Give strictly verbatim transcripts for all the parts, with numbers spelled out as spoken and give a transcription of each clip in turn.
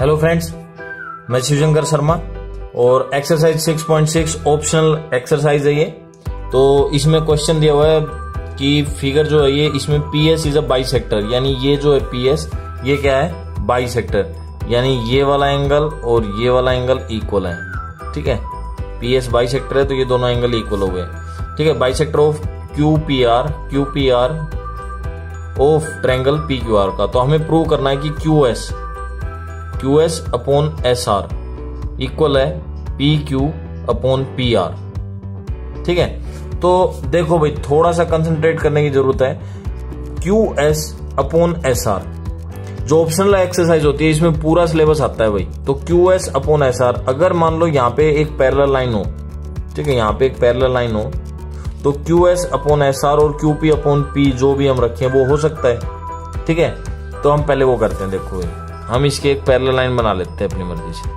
Hello friends, मैं शिवशंकर शर्मा और exercise six point six optional exercise है ये। तो इसमें क्वेश्चन दिया हुआ है कि फिगर जो है ये, इसमें P S is a bisector, यानी ये जो है पी एस ये क्या है, बाइसेक्टर, यानी ये वाला एंगल और ये वाला एंगल इक्वल है। ठीक है, पी एस बाइसेक्टर है तो ये दोनों एंगल इक्वल हो गए। ठीक है, bisector of Q P R, Q P R of triangle P Q R का। तो हमें प्रूव करना है कि Q S Q S upon S R equal है P Q upon P R. ठीक है, तो देखो भाई, थोड़ा सा कंसंट्रेट करने की जरूरत है। Q S upon S R जो ऑप्शनल एक्सरसाइज होती है, इसमें पूरा सिलेबस आता है भाई। तो Q S upon S R, अगर मान लो यहाँ पे एक पैरेलल लाइन हो, ठीक है, यहाँ पे एक पैरेलल लाइन हो, तो Q S upon S R और क्यू पी अपॉन पी जो भी हम रखें वो हो सकता है। ठीक है, तो हम पहले वो करते हैं। देखो भाई, हम इसके एक पैरेलल लाइन बना लेते हैं अपनी मर्जी से।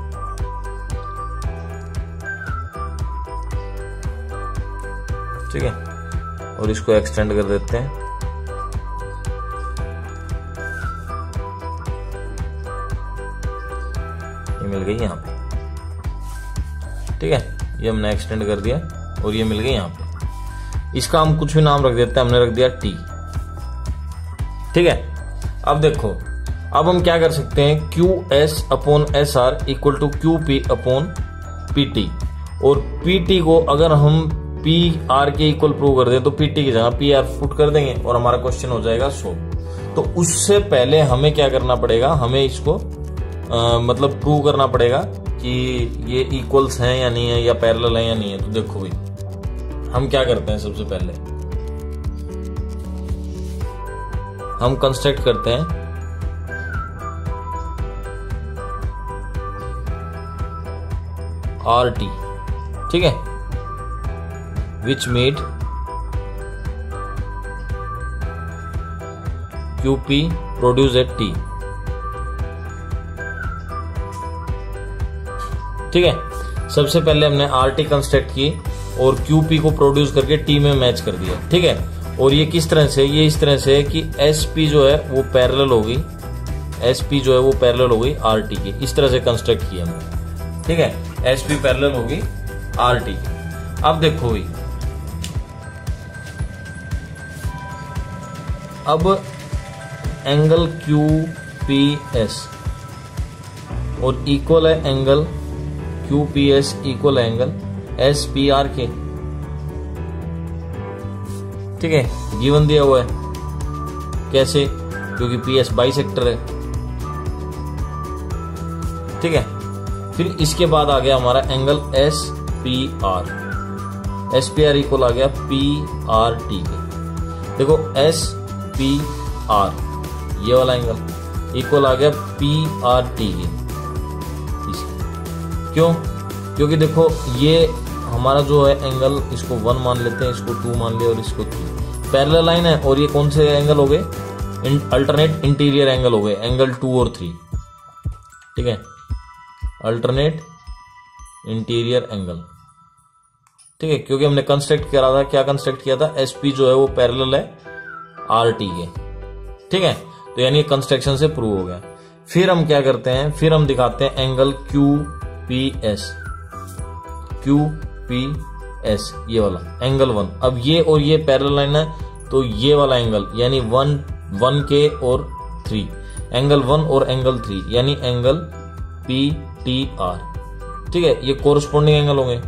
ठीक है, और इसको एक्सटेंड कर देते हैं। ये मिल गई यहां पे। ठीक है, ये हमने एक्सटेंड कर दिया और ये मिल गई यहां पे। इसका हम कुछ भी नाम रख देते हैं, हमने रख दिया टी। ठीक है, अब देखो, अब हम क्या कर सकते हैं, Q S upon S R equal to Q P upon P T, और पी टी को अगर हम पी आर के इक्वल प्रूव कर दें तो पी टी की जगह पी आर पुट कर देंगे और हमारा क्वेश्चन हो जाएगा सोल्व। तो उससे पहले हमें क्या करना पड़ेगा, हमें इसको आ, मतलब प्रूव करना पड़ेगा कि ये इक्वल्स हैं या नहीं है, या पैरेलल है या नहीं है। तो देखो भाई, हम क्या करते हैं, सबसे पहले हम कंस्ट्रक्ट करते हैं आर टी। ठीक है, which made Q P produce at T. ठीक है, सबसे पहले हमने आर टी कंस्ट्रक्ट की और क्यू पी को प्रोड्यूस करके टी में मैच कर दिया। ठीक है, और ये किस तरह से, ये इस तरह से है कि एस पी जो है वो पैरेलल होगी, एस पी जो है वो पैरेलल होगी आर टी की। इस तरह से कंस्ट्रक्ट किया हमने। ठीक है, एस पी पैरेलल होगी आर टी। अब देखो भाई, अब एंगल क्यू पी एस और इक्वल है angle Q P S equal angle S P R के। ठीक है, गिवन दिया हुआ है, कैसे, क्योंकि पी एस बाइसेक्टर है। ठीक है, फिर इसके बाद आ गया हमारा angle S P R. S P R equal आ गया पी आर टी के। देखो एस पी आर ये वाला एंगल इक्वल आ गया पी आर टी के। क्यों? क्योंकि देखो ये हमारा जो है एंगल, इसको वन मान लेते हैं, इसको टू मान लिया और इसको थ्री। पैरेलल लाइन है और ये कौन से एंगल हो गए, अल्टरनेट इंटीरियर एंगल हो गए, एंगल टू और थ्री। ठीक है, अल्टरनेट इंटीरियर एंगल। ठीक है, क्योंकि हमने कंस्ट्रक्ट करा था, क्या कंस्ट्रक्ट किया था, एसपी जो है वो पैरेलल है आर टी के। ठीक है, तो यानी कंस्ट्रक्शन से प्रूव हो गया। फिर हम क्या करते हैं, फिर हम दिखाते हैं angle Q P S, Q P S ये वाला एंगल वन। अब ये और ये पैरेलल लाइन है, तो ये वाला एंगल यानी वन वन के और थ्री, एंगल वन और एंगल थ्री यानी एंगल पी टी आर। ठीक है, ये कोरस्पोंडिंग एंगल होंगे।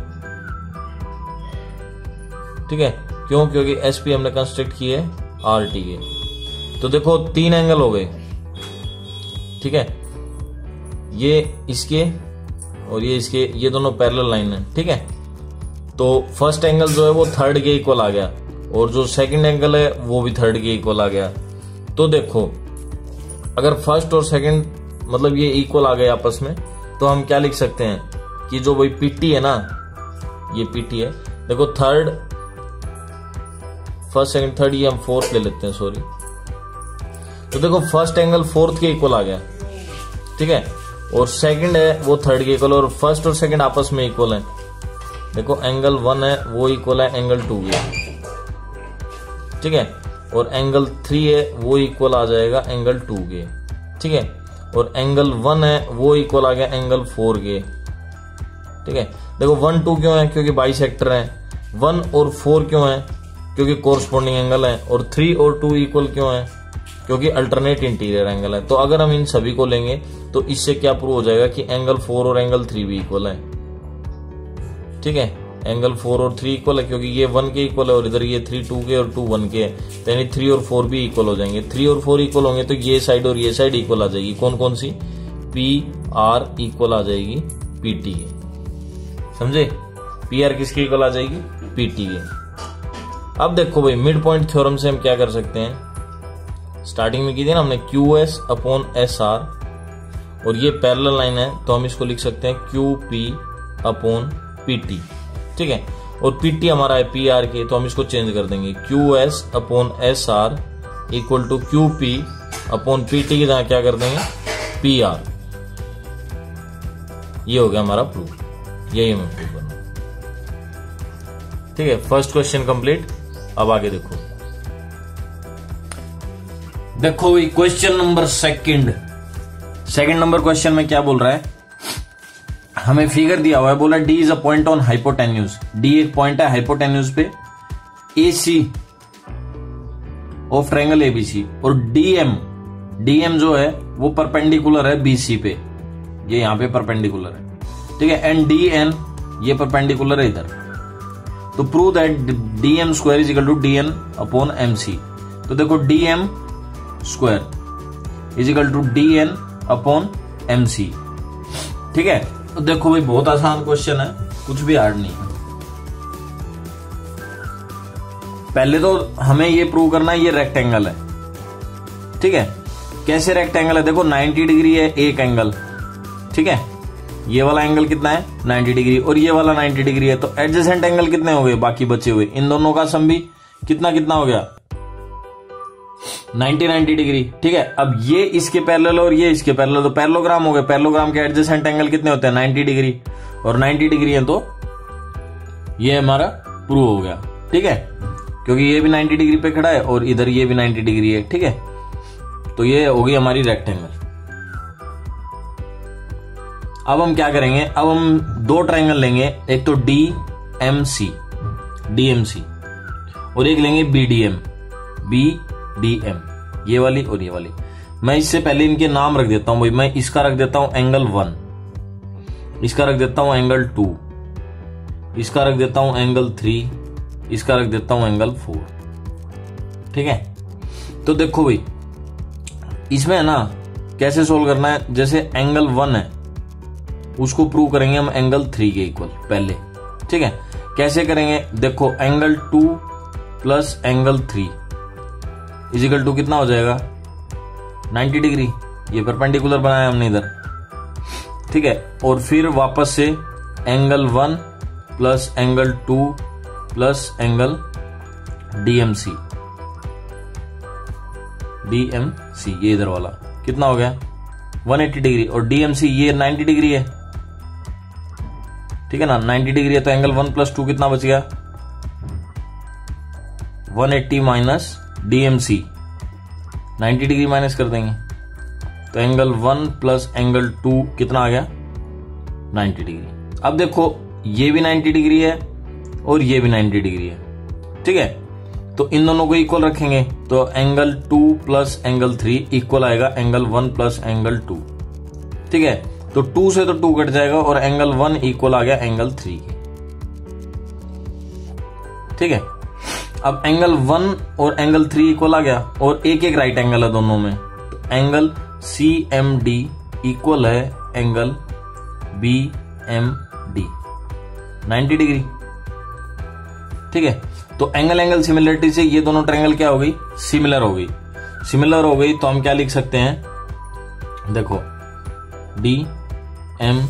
ठीक है, क्यों? क्योंकि एस पी हमने कंस्ट्रक्ट किए आर टी के। तो देखो तीन एंगल हो गए। ठीक है, ये इसके और ये इसके, ये दोनों पैरेलल लाइन है। ठीक है, तो फर्स्ट एंगल जो है वो थर्ड के इक्वल आ गया और जो सेकंड एंगल है वो भी थर्ड के इक्वल आ गया। तो देखो, अगर फर्स्ट और सेकंड मतलब ये इक्वल आ गए आपस में, तो हम क्या लिख सकते हैं कि जो भाई पीटी है ना, ये पीटी है। देखो थर्ड, फर्स्ट सेकंड थर्ड, ये हम फोर्थ ले लेते हैं, सॉरी। तो देखो फर्स्ट एंगल फोर्थ के इक्वल आ गया। ठीक है, और सेकंड है वो थर्ड के इक्वल, और फर्स्ट और सेकंड आपस में इक्वल है। देखो एंगल वन है वो इक्वल है एंगल टू के। ठीक है, और एंगल थ्री है वो इक्वल आ जाएगा एंगल टू के। ठीक है, और एंगल वन है वो इक्वल आ गया एंगल फोर के। ठीक है, देखो वन टू क्यों है, क्योंकि बाइसेक्टर है। वन और फोर क्यों है, क्योंकि कोरस्पॉन्डिंग एंगल है। और थ्री और टू इक्वल क्यों है, क्योंकि अल्टरनेट इंटीरियर एंगल है। तो अगर हम इन सभी को लेंगे तो इससे क्या प्रूव हो जाएगा कि एंगल फोर और एंगल थ्री भी इक्वल है। ठीक है, एंगल फोर और थ्री इक्वल है क्योंकि ये वन के इक्वल है और इधर ये थ्री टू के और टू वन के है, तो यानी थ्री और फोर भी इक्वल हो जाएंगे। थ्री और फोर इक्वल होंगे तो ये साइड और ये साइड इक्वल आ जाएगी। कौन कौन सी, पी आर इक्वल आ जाएगी पी टी के। समझे, पी आर किसकी इक्वल आ जाएगी, पी टी के। अब देखो भाई मिड पॉइंट थ्योरम से हम क्या कर सकते हैं, स्टार्टिंग में की थी ना हमने Q S upon S R, और ये पैरेलल लाइन है तो हम इसको लिख सकते हैं Q P upon P T. ठीक है, और पी टी हमारा है पी आर के, तो हम इसको चेंज कर देंगे Q S upon S R equal to Q P upon P T की जगह क्या कर देंगे पी आर। ये हो गया हमारा प्रूफ, यही हमें प्रूफ करना। ठीक है, फर्स्ट क्वेश्चन कंप्लीट। अब आगे देखो, देखो भाई question number second. Second number question में क्या बोल रहा है, हमें फिगर दिया हुआ है, बोला D is a point on hypotenuse. D एक पॉइंट है हाइपोटेन्यूज पे A C of triangle ABC, और डीएम डीएम जो है वो परपेंडिकुलर है बीसी पे, ये यहां पे परपेंडिकुलर है। ठीक है, एंड डी एन ये परपेंडिकुलर है इधर। तो prove that DM square is equal to D N upon M C. तो देखो DM square is equal to D N upon M C. ठीक है, तो देखो भाई बहुत आसान क्वेश्चन है, कुछ भी हार्ड नहीं है। पहले तो हमें ये प्रूव करना है ये रेक्टेंगल है। ठीक है, कैसे रेक्टेंगल है, देखो नाइंटी डिग्री है एक एंगल। ठीक है, ये वाला एंगल कितना है नाइंटी डिग्री, और ये वाला नाइंटी डिग्री है, तो एडजेसेंट एंगल कितने हो गए बाकी बचे हुए, इन दोनों का सम भी कितना कितना हो गया नाइंटी नाइंटी डिग्री। ठीक है, अब ये इसके पैरेलल और ये इसके पैरेलल, तो पैरेललोग्राम हो गए। पैरेललोग्राम के एडजेसेंट एंगल कितने होते हैं नाइंटी डिग्री, और नाइंटी डिग्री है तो ये हमारा प्रूव हो गया। ठीक है, क्योंकि ये भी नाइंटी डिग्री पे खड़ा है और इधर ये भी नाइंटी डिग्री है। ठीक है, तो ये हो गई हमारी रेक्टेंगल। अब हम क्या करेंगे, अब हम दो ट्रायंगल लेंगे, एक तो D M C D M C और एक लेंगे B D M B D M, ये वाली और ये वाली। मैं इससे पहले इनके नाम रख देता हूं भाई। मैं इसका रख देता हूं एंगल वन, इसका रख देता हूं एंगल टू, इसका रख देता हूं एंगल थ्री, इसका रख देता हूं एंगल फोर। ठीक है, तो देखो भाई इसमें है ना कैसे सोल्व करना है, जैसे एंगल वन है उसको प्रूव करेंगे हम एंगल थ्री के इक्वल पहले। ठीक है, कैसे करेंगे, देखो angle two plus angle three is equal to कितना हो जाएगा नाइंटी डिग्री, ये परपेंडिकुलर बनाया हमने इधर। ठीक है, और फिर वापस से angle one plus angle two plus angle DMC DMC ये इधर वाला कितना हो गया वन एटी डिग्री, और डीएमसी ये नाइंटी डिग्री है। ठीक है ना, नाइंटी डिग्री है तो एंगल वन प्लस टू कितना बच गया one eighty minus DMC, ninety degree minus कर देंगे तो angle one plus angle two कितना आ गया नाइंटी डिग्री। अब देखो ये भी नाइंटी डिग्री है और ये भी नाइंटी डिग्री है। ठीक है, तो इन दोनों को इक्वल रखेंगे तो angle two plus angle three equal आएगा angle one plus angle two. ठीक है, तो टू से तो टू कट जाएगा और एंगल वन इक्वल आ गया एंगल थ्री के। ठीक है, अब एंगल वन और एंगल थ्री इक्वल आ गया और एक एक राइट एंगल है दोनों में, तो angle C M D equal है angle B M D ninety degree. ठीक है, तो एंगल एंगल सिमिलरिटी से ये दोनों ट्रायंगल क्या हो गई सिमिलर हो गई। सिमिलर हो गई तो हम क्या लिख सकते हैं, देखो D M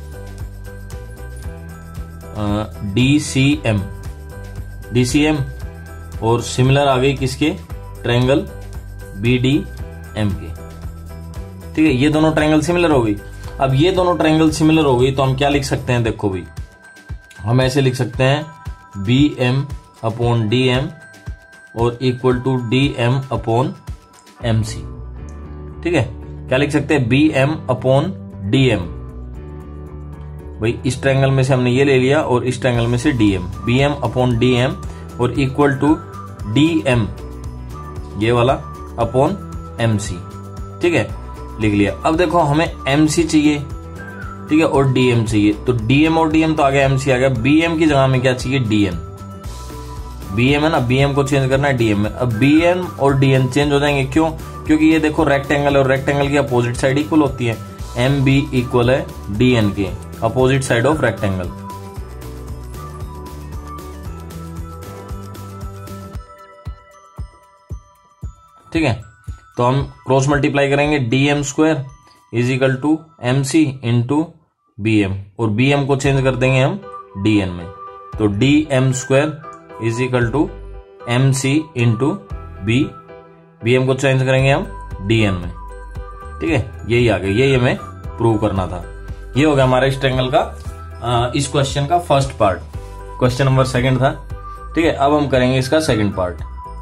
D C M D C M और सिमिलर आ गई किसके ट्रायंगल बी डी एम के। ठीक है, ये दोनों ट्रायंगल सिमिलर हो गई। अब ये दोनों ट्रायंगल सिमिलर हो गई तो हम क्या लिख सकते हैं, देखो भाई हम ऐसे लिख सकते हैं B M upon D M और equal to D M upon M C. ठीक है, क्या लिख सकते हैं, B M upon D M. भाई इस ट्रायंगल में से हमने ये ले लिया और इस ट्रायंगल में से D M, B M upon D M और इक्वल टू डी एम ये वाला अपॉन एम सी। ठीक है, लिख लिया। अब देखो हमें एम सी चाहिए, ठीक है, और डी एम चाहिए। तो डी एम और डी एम तो आ गया, एम सी आ गया। बी एम की जगह में क्या चाहिए, डी एन। बी एम है ना, बी एम को चेंज करना है डी एम में। अब बी एम और डी एन चेंज हो जाएंगे, क्यों? क्योंकि ये देखो रेक्टेंगल और रेक्टेंगल की अपोजिट साइड इक्वल होती है। एम बी इक्वल है डी एन के, अपोजिट साइड ऑफ रेक्टेंगल। ठीक है, तो हम क्रॉस मल्टीप्लाई करेंगे, D M square is equal to M C into B M, और बी एम को चेंज कर देंगे हम डी एन में। तो D M square is equal to M C into B, B M को चेंज करेंगे हम डी एन में। ठीक है, यही आ गया, यही हमें प्रूव करना था। ये हो गया हमारा इस ट्रायंगल का आ, इस क्वेश्चन का first part. Question number second था। ठीक है, अब हम करेंगे इसका सेकंड पार्ट।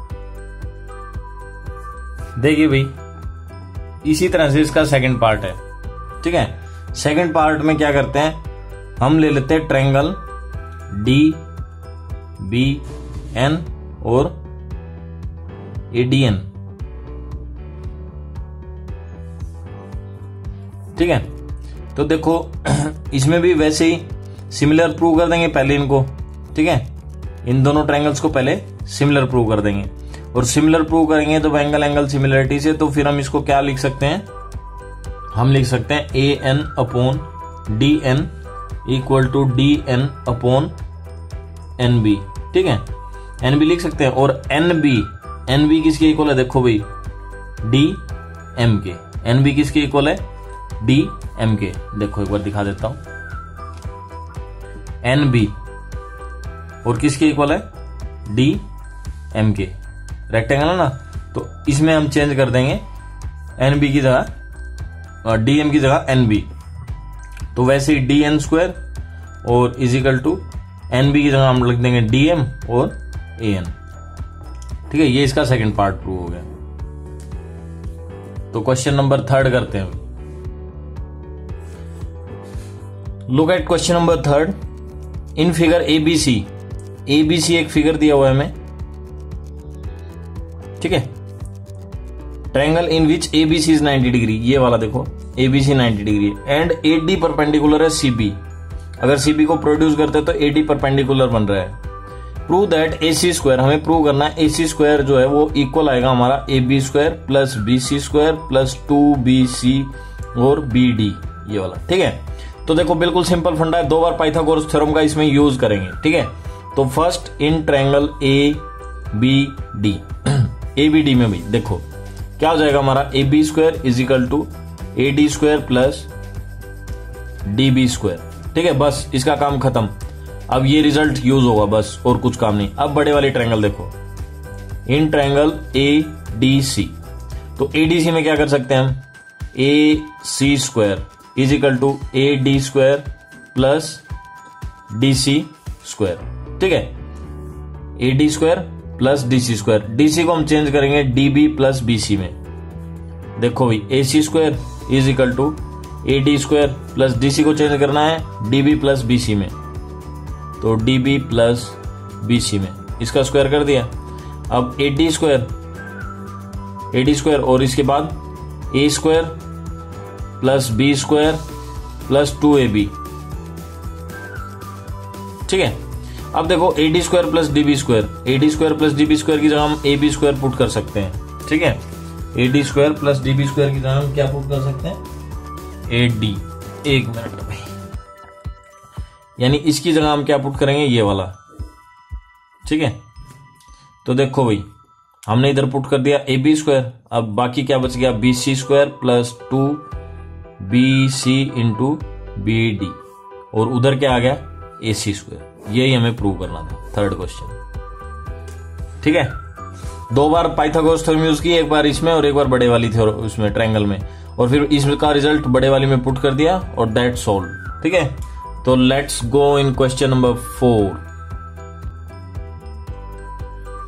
देखिए भाई, इसी तरह से इसका सेकंड पार्ट है। ठीक है, सेकंड पार्ट में क्या करते हैं, हम ले लेते हैं ट्रायंगल डी बी एन और ए डी एन। ठीक है, तो देखो इसमें भी वैसे ही सिमिलर प्रूव कर देंगे पहले इनको। ठीक है, इन दोनों ट्रायंगल्स को पहले सिमिलर प्रूव कर देंगे, और सिमिलर प्रूव करेंगे तो एंगल एंगल सिमिलरिटी से, तो फिर हम इसको क्या लिख सकते हैं, हम लिख सकते हैं A N upon D N equal to D N upon N B. ठीक है, एन बी लिख सकते हैं, और एन बी एन बी किसके इक्वल है, देखो भाई डी एम के। एन बी किसके इक्वल है, डी एम के। देखो एक बार दिखा देता हूं, एन बी और किसके इक्वल है, डी एम के। रेक्टेंगल है ना, तो इसमें हम चेंज कर देंगे एन बी की जगह, डी एम की जगह एन बी। तो वैसे ही डी एन स्क्वायर और इजिकल टू एन बी की जगह हम लिख देंगे डी एम और ए एन। ठीक है, ये इसका सेकंड पार्ट प्रूव हो गया। तो क्वेश्चन नंबर थर्ड करते हैं। Look at question number third in figure A B C. A B C एक फिगर दिया हुआ है हमें। ठीक है, triangle in which A B C is ninety degree, ये वाला देखो A B C ninety degree and A D perpendicular है सी बी। अगर सी बी को प्रोड्यूस करते हैं तो ए डी परपेंडिकुलर बन रहा है। Prove that A C square, हमें प्रूव करना है ए सी स्क्वायर जो है वो इक्वल आएगा हमारा A B square plus B C square plus two B C और बी डी, ये वाला। ठीक है, तो देखो बिल्कुल सिंपल फंडा है, दो बार पाइथागोरस थ्योरम का इसमें यूज करेंगे। ठीक है, तो first in triangle A B D, A B D में भी देखो क्या हो जाएगा हमारा, A B square is equal to A D square plus D B square. ठीक है, बस इसका काम खत्म। अब ये रिजल्ट यूज होगा बस, और कुछ काम नहीं। अब बड़े वाले ट्रायंगल देखो, इन ट्रायंगल ए डी सी, तो ए डी सी में क्या कर सकते हैं हम, A C square is equal to A D square plus D C square. ठीक है, A D square plus D C square. D C को हम चेंज करेंगे D B plus B C में। देखो भाई A C square is equal to A D square plus D C को change करना है D B plus B C में, तो D B plus B C में, इसका स्क्वायर कर दिया। अब A D square A D square और इसके बाद A square plus B square plus two A B. ठीक है, अब देखो A D square plus D B square, A D square plus D B square की जगह हम ए बी स्क्वायर पुट कर सकते हैं। ठीक है, A D square plus D B square की जगह हम क्या पुट कर सकते हैं, ए डी। एक मिनट भाई, यानी इसकी जगह हम क्या पुट करेंगे, ये वाला। ठीक है, तो देखो भाई हमने इधर पुट कर दिया ए बी स्क्वायर, अब बाकी क्या बच गया, B C square plus two B C into B D, और उधर क्या आ गया, ए सी स्क्वायर। यही हमें प्रूव करना था, थर्ड क्वेश्चन। ठीक है, दो बार पाइथागोरस थ्योरम यूज की, एक बार इसमें और एक बार बड़े वाली थ्योरम उसमें ट्रायंगल में, और फिर इसका रिजल्ट बड़े वाली में पुट कर दिया और दैट सॉल्व। ठीक है, तो let's go in question number four.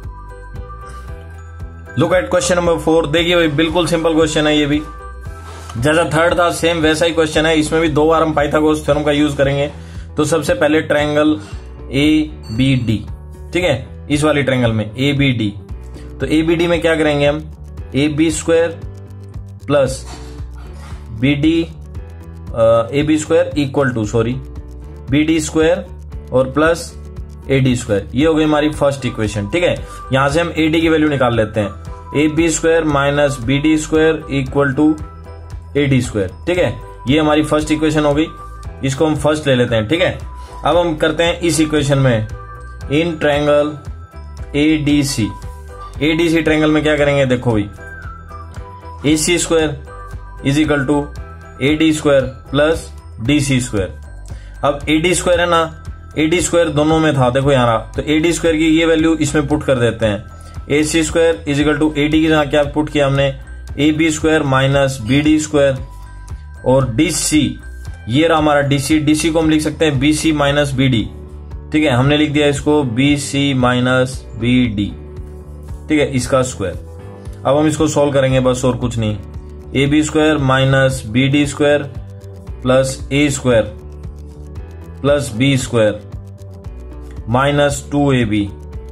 Look at question number four. देखिए भाई बिल्कुल सिंपल क्वेश्चन है ये भी। जैसा थर्ड था सेम वैसा ही क्वेश्चन है, इसमें भी दो बार हम पाइथागोरस थ्योरम का यूज करेंगे। तो सबसे पहले ट्रायंगल ए बी डी, ठीक है, इस वाली ट्रायंगल में ए बी डी, तो ए बी डी में क्या करेंगे हम, A B square plus B D, A B square equal to sorry B D square और प्लस ए डी स्क्वायर, ये हो गई हमारी फर्स्ट इक्वेशन, ठीक है। यहां से हम ए डी की वैल्यू निकाल लेते हैं, A B square minus B D square equal to A D square, ठीक है, ये हमारी फर्स्ट इक्वेशन हो गई, इसको हम फर्स्ट ले लेते हैं, ठीक है। अब हम करते हैं इस इक्वेशन में in triangle A D C, A D C triangle में क्या करेंगे, देखो भाई A C square is equal to A D square plus D C square. अब ए डी स्क्वायर है ना, ए डी स्क्वायर दोनों में था, देखो यहाँ, तो ए डी स्क्वायर की ये वैल्यू इसमें पुट कर देते हैं, A C square is equal to A D की जगह क्या पुट किया हमने, A B square minus B D square और डी सी, ये रहा हमारा डी सी, डी सी को हम लिख सकते हैं B C minus B D, ठीक है, हमने लिख दिया इसको B C minus B D, ठीक है, इसका स्क्वायर। अब हम इसको सॉल्व करेंगे बस, और कुछ नहीं, A B square minus B D square plus A square plus B square minus two A B,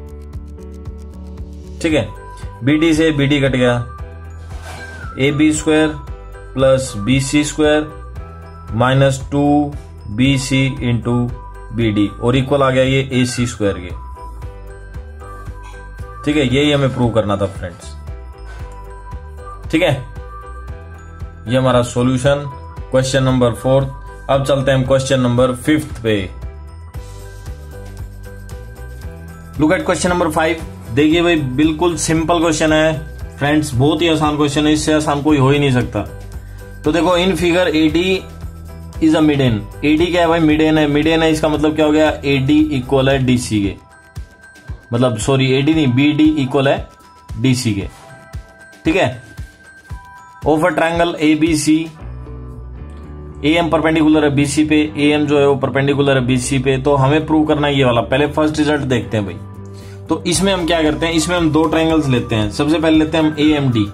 ठीक है, बी डी से बी डी कट गया, A B square plus B C square minus two B C into B D और equal आ गया ये ए C square के, ठीक है, यही हमें प्रूव करना था फ्रेंड्स, ठीक है, ये हमारा सॉल्यूशन क्वेश्चन नंबर फोर्थ। अब चलते हैं हम क्वेश्चन नंबर फिफ्थ पे। Look at question number five. देखिए भाई बिल्कुल सिंपल क्वेश्चन है फ्रेंड्स, बहुत ही आसान क्वेश्चन है, इससे आसान कोई हो ही नहीं सकता। तो देखो in figure A D is a median, A D क्या है भाई, मिडेन है, मिडेन है, इसका मतलब क्या हो गया, ए डी इक्वल है डी सी के, मतलब सॉरी ए डी नहीं बी डी इक्वल है डी सी के, ठीक है। Of a triangle A B C, A M perpendicular है बी सी पे, ए एम जो है वो परपेंडिकुलर है बी सी पे, तो हमें प्रूव करना है ये वाला। पहले फर्स्ट रिजल्ट देखते हैं भाई, तो इसमें हम क्या करते हैं, इसमें हम दो ट्रायंगल्स लेते हैं। सबसे पहले लेते हैं हम ए एम डी,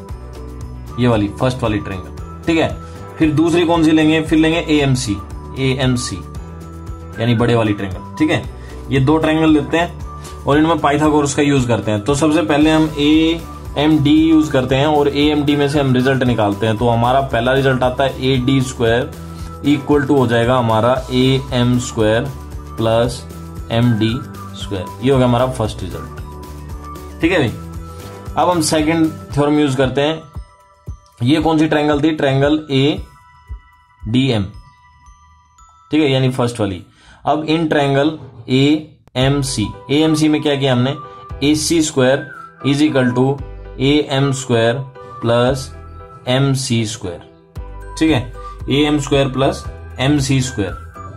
ये वाली फर्स्ट वाली ट्रायंगल, ठीक है। फिर दूसरी कौन सी लेंगे, फिर लेंगे ए एम सी, ए एम सी यानी बड़े वाली ट्रायंगल, ठीक है। ये दो ट्रायंगल लेते हैं और इनमें पाइथागोरस का यूज करते हैं। तो सबसे पहले हम ए एम डी यूज करते हैं और ए एम डी में से हम रिजल्ट निकालते हैं। तो हमारा पहला रिजल्ट आता है A D square equal to हो जाएगा हमारा A M square plus M D square, ये हो गया हमारा फर्स्ट रिजल्ट, ठीक है भाई। अब हम सेकंड थ्योरम यूज करते हैं। ये कौन सी ट्रायंगल थी, ट्रायंगल ए डी एम, ठीक है, यानी फर्स्ट वाली। अब in triangle A M C, A M C में क्या किया हमने, A C square is equal to A M square plus M C square, ठीक है, A M square plus M C square,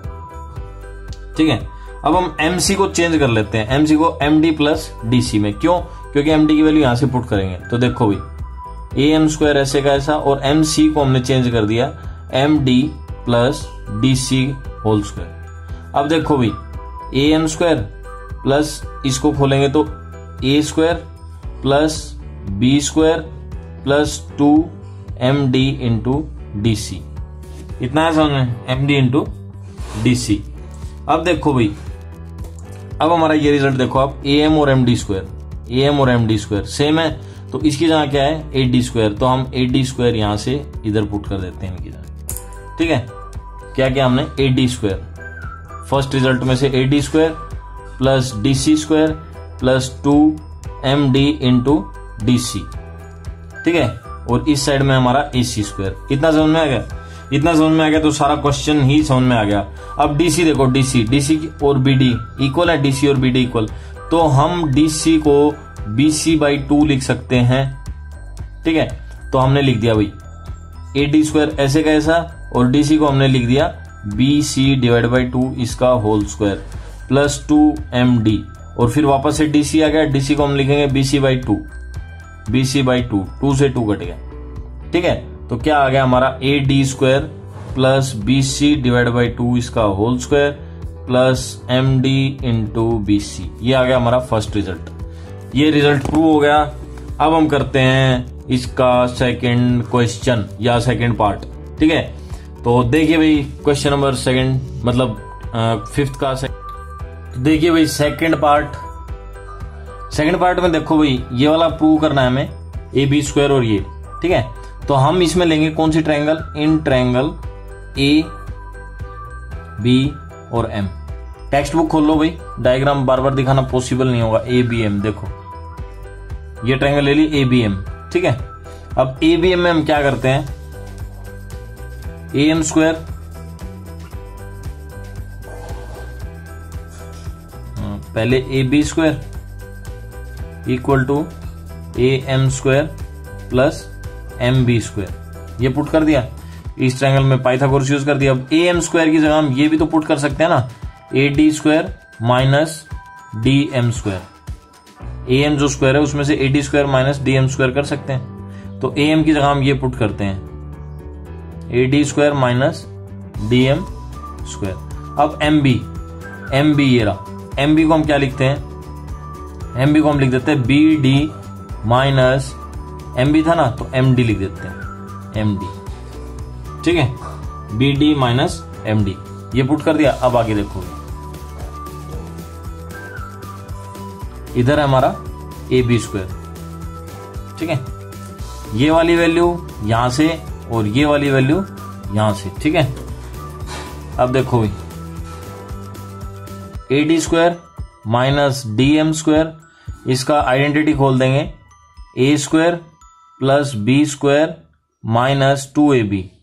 ठीक है। अब हम एम सी को चेंज कर लेते हैं, एम सी को M D plus D C में, क्यों, क्योंकि एम डी की वैल्यू यहां से पुट करेंगे। तो देखो भाई ए एम स्क्वायर ऐसे का ऐसा और एम सी को हमने चेंज कर दिया M D plus D C whole square. अब देखो भाई ए एम स्क्वायर प्लस इसको खोलेंगे तो A square plus B square plus two M D into D C, इतना है समझ में, M D into D C. अब देखो भाई, अब हमारा ये रिजल्ट देखो आप, ए एम और M D square, A M और एम डी स्क्वायर सेम है, तो इसकी जगह क्या है ए डी स्क्वायर, तो हम ए डी स्क्वायर यहां से इधर पुट कर देते हैं इनकी जगह, ठीक है। क्या किया हमने, A D square, first result में से A D square plus D C square plus two M D into D C, ठीक है, और इस साइड में हमारा ए सी स्क्वायर। इतना समझ में आ गया, इतना समझ में आ गया तो सारा क्वेश्चन ही समझ में आ गया। अब डीसी देखो, डीसी डीसी और बीडी इक्वल है, डीसी और बीडी इक्वल, तो हम डीसी को बीसी बाई टू लिख सकते हैं, ठीक है। तो हमने लिख दिया भाई ए डी स्क्वायर ऐसे का ऐसा और डीसी को हमने लिख दिया B C divide by two इसका whole square plus two M D, और फिर वापस से डीसी आ गया, डीसी को हम लिखेंगे B C by two, B C by two, two से टू कट गया, ठीक है। तो क्या आ गया हमारा A D square plus B C divide by two इसका whole square plus M D into B C, ये आ गया हमारा फर्स्ट रिजल्ट। ये रिजल्ट प्रूव हो गया। अब हम करते हैं इसका सेकंड क्वेश्चन या सेकंड पार्ट। ठीक है, तो देखिए भाई क्वेश्चन नंबर सेकंड मतलब फिफ्थ का देखिए भाई सेकंड पार्ट। सेकंड पार्ट में देखो भाई ये वाला प्रूव करना है हमें, ए बी स्क्वायर और ये। ठीक है, तो हम इसमें लेंगे कौन सी triangle, in triangle A B और एम। टेक्स्ट बुक खोल लो भाई, डायग्राम बार बार दिखाना पॉसिबल नहीं होगा। ए बी एम, देखो ये ट्रायंगल ले ली ए बी एम। ठीक है, अब ए बी एम में हम क्या करते हैं, ए एम स्क्वायर पहले A B square equal to A M square plus M B square, ये पुट कर दिया। इस ट्रायंगल में पाइथागोरस यूज कर दिया। अब ए एम स्क्वायर की जगह हम ये भी तो पुट कर सकते हैं ना, A D square minus D M square. A M जो स्क्वायर है उसमें से A D square minus D M square कर सकते हैं। तो ए एम की जगह हम ये पुट करते हैं, A D square minus D M square. अब एम बी, एम बी ये रहा, एम बी को हम क्या लिखते हैं, एम बी को हम लिख देते हैं B D minus, M B था ना तो एम डी लिख देते हैं, एम डी। ठीक है, B D minus M D, ये पुट कर दिया। अब आगे देखो, इधर है हमारा ए बी स्क्वायर। ठीक है, ये वाली वैल्यू यहां से और ये वाली वैल्यू यहां से। ठीक है, अब देखो भाई A D square minus D M square, इसका आइडेंटिटी खोल देंगे, A square plus B square minus two A B.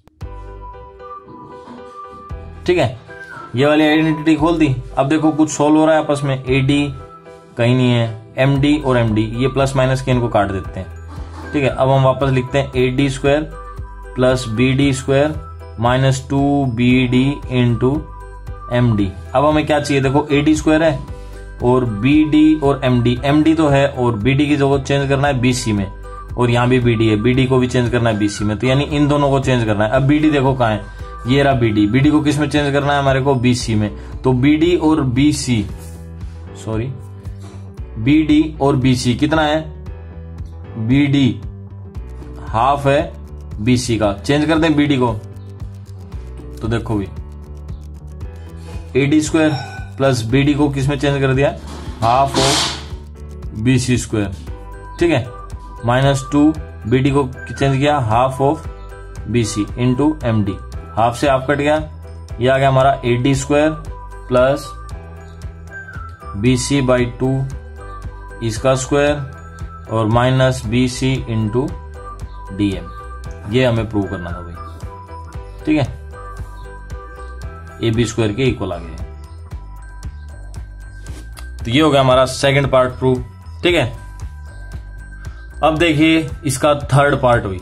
ठीक है, ये वाली आइडेंटिटी खोल दी। अब देखो कुछ सोल्व हो रहा है आपस में, ए डी कहीं नहीं है, एम डी और एम डी ये प्लस माइनस के इनको काट देते हैं। ठीक है, अब हम वापस लिखते हैं A D square plus B D square minus two B D into M D. अब हमें क्या चाहिए, देखो ए डी स्क्वायर है और बी डी और एम डी, एम डी तो है और बी डी की जगह चेंज करना है बी सी में, और यहां भी बी डी है, बी डी को भी चेंज करना है बी सी में, तो यानी इन दोनों को चेंज करना है। अब बी डी देखो कहां है, ये रहा बी डी, बी डी को किस में चेंज करना है हमारे को, बी सी में। तो बी डी और B C, sorry B D और बी सी कितना है, बी डी हाफ है बी सी का, चेंज कर दें बी डी को, तो देखो भी A D square plus B D को किस में चेंज कर दिया, half of B C square. ठीक है, माइनस टू बी डी को चेंज किया half of B C into M D, half से हाफ कट गया, ये आ गया हमारा A D square plus B C by two इसका स्क्वायर और minus B C into D M, ये हमें प्रूव करना था भाई। ठीक है, ए बी स्क्वायर के इक्वल आ गए, तो ये हो गया हमारा सेकंड पार्ट प्रूव। ठीक है, अब देखिए इसका थर्ड पार्ट हुई।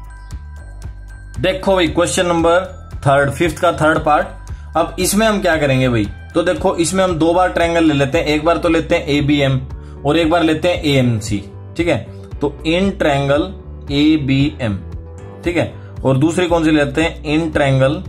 देखो भाई क्वेश्चन नंबर थर्ड, फिफ्थ का थर्ड पार्ट। अब इसमें हम क्या करेंगे भाई, तो देखो इसमें हम दो बार ट्रायंगल ले लेते हैं, एक बार तो लेते हैं ए बी एम और एक बार लेते हैं ए एम सी। ठीक है, तो in triangle A B M. ठीक है, और दूसरी कौन सी लेते हैं, इन ट्रायंगल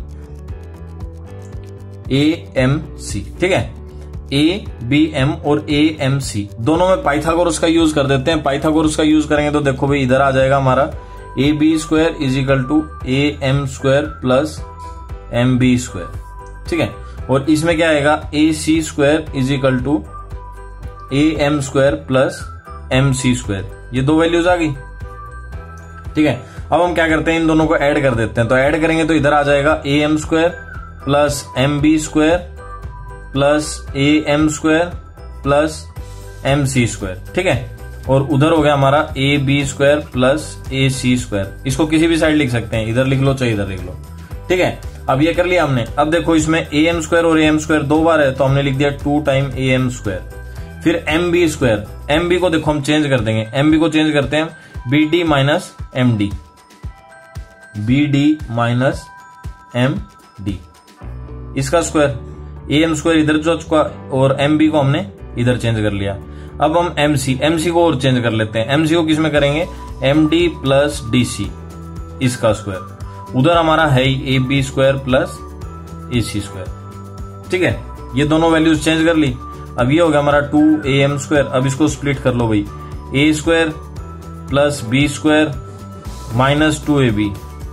ए एम सी। ठीक है, ए बी एम और ए एम सी दोनों में पाइथागोरस का यूज कर देते हैं। पाइथागोरस का यूज करेंगे तो देखो भाई इधर आ जाएगा हमारा A B square is equal to A M square plus M B square. ठीक है, और इसमें क्या आएगा, A C square is equal to A M square plus M C square, ये दो वैल्यूज आ गई। ठीक है, अब हम क्या करते हैं, इन दोनों को ऐड कर देते हैं। तो ऐड करेंगे तो इधर आ जाएगा A M square plus M B square plus A M square plus M C square. ठीक है, और उधर हो गया हमारा A B square plus A C square. इसको किसी भी साइड लिख सकते हैं, इधर लिख लो चाहे इधर लिख लो। ठीक है, अब ये कर लिया हमने। अब देखो इसमें ए एम स्क्वायर और ए एम स्क्वायर दो बार है तो हमने लिख दिया two time A M square. फिर M B square, M B को देखो हम चेंज कर देंगे, एम बी को चेंज करते हैं B D minus M D, B D minus M D, इसका स्क्वायर, ए एम स्क्वायर इधर जो चुका और एम बी को हमने इधर चेंज कर लिया। अब हम एम सी, एम सी को और चेंज कर लेते हैं, एम सी को किस में करेंगे, M D plus D C इसका स्क्वायर, उधर हमारा है A B square plus A C square. ठीक है, ये दोनों वैल्यूज चेंज कर ली। अब ये हो गया हमारा टू ए एम स्क्वायर। अब इसको स्प्लिट कर लो भाई, A square plus B square minus two A B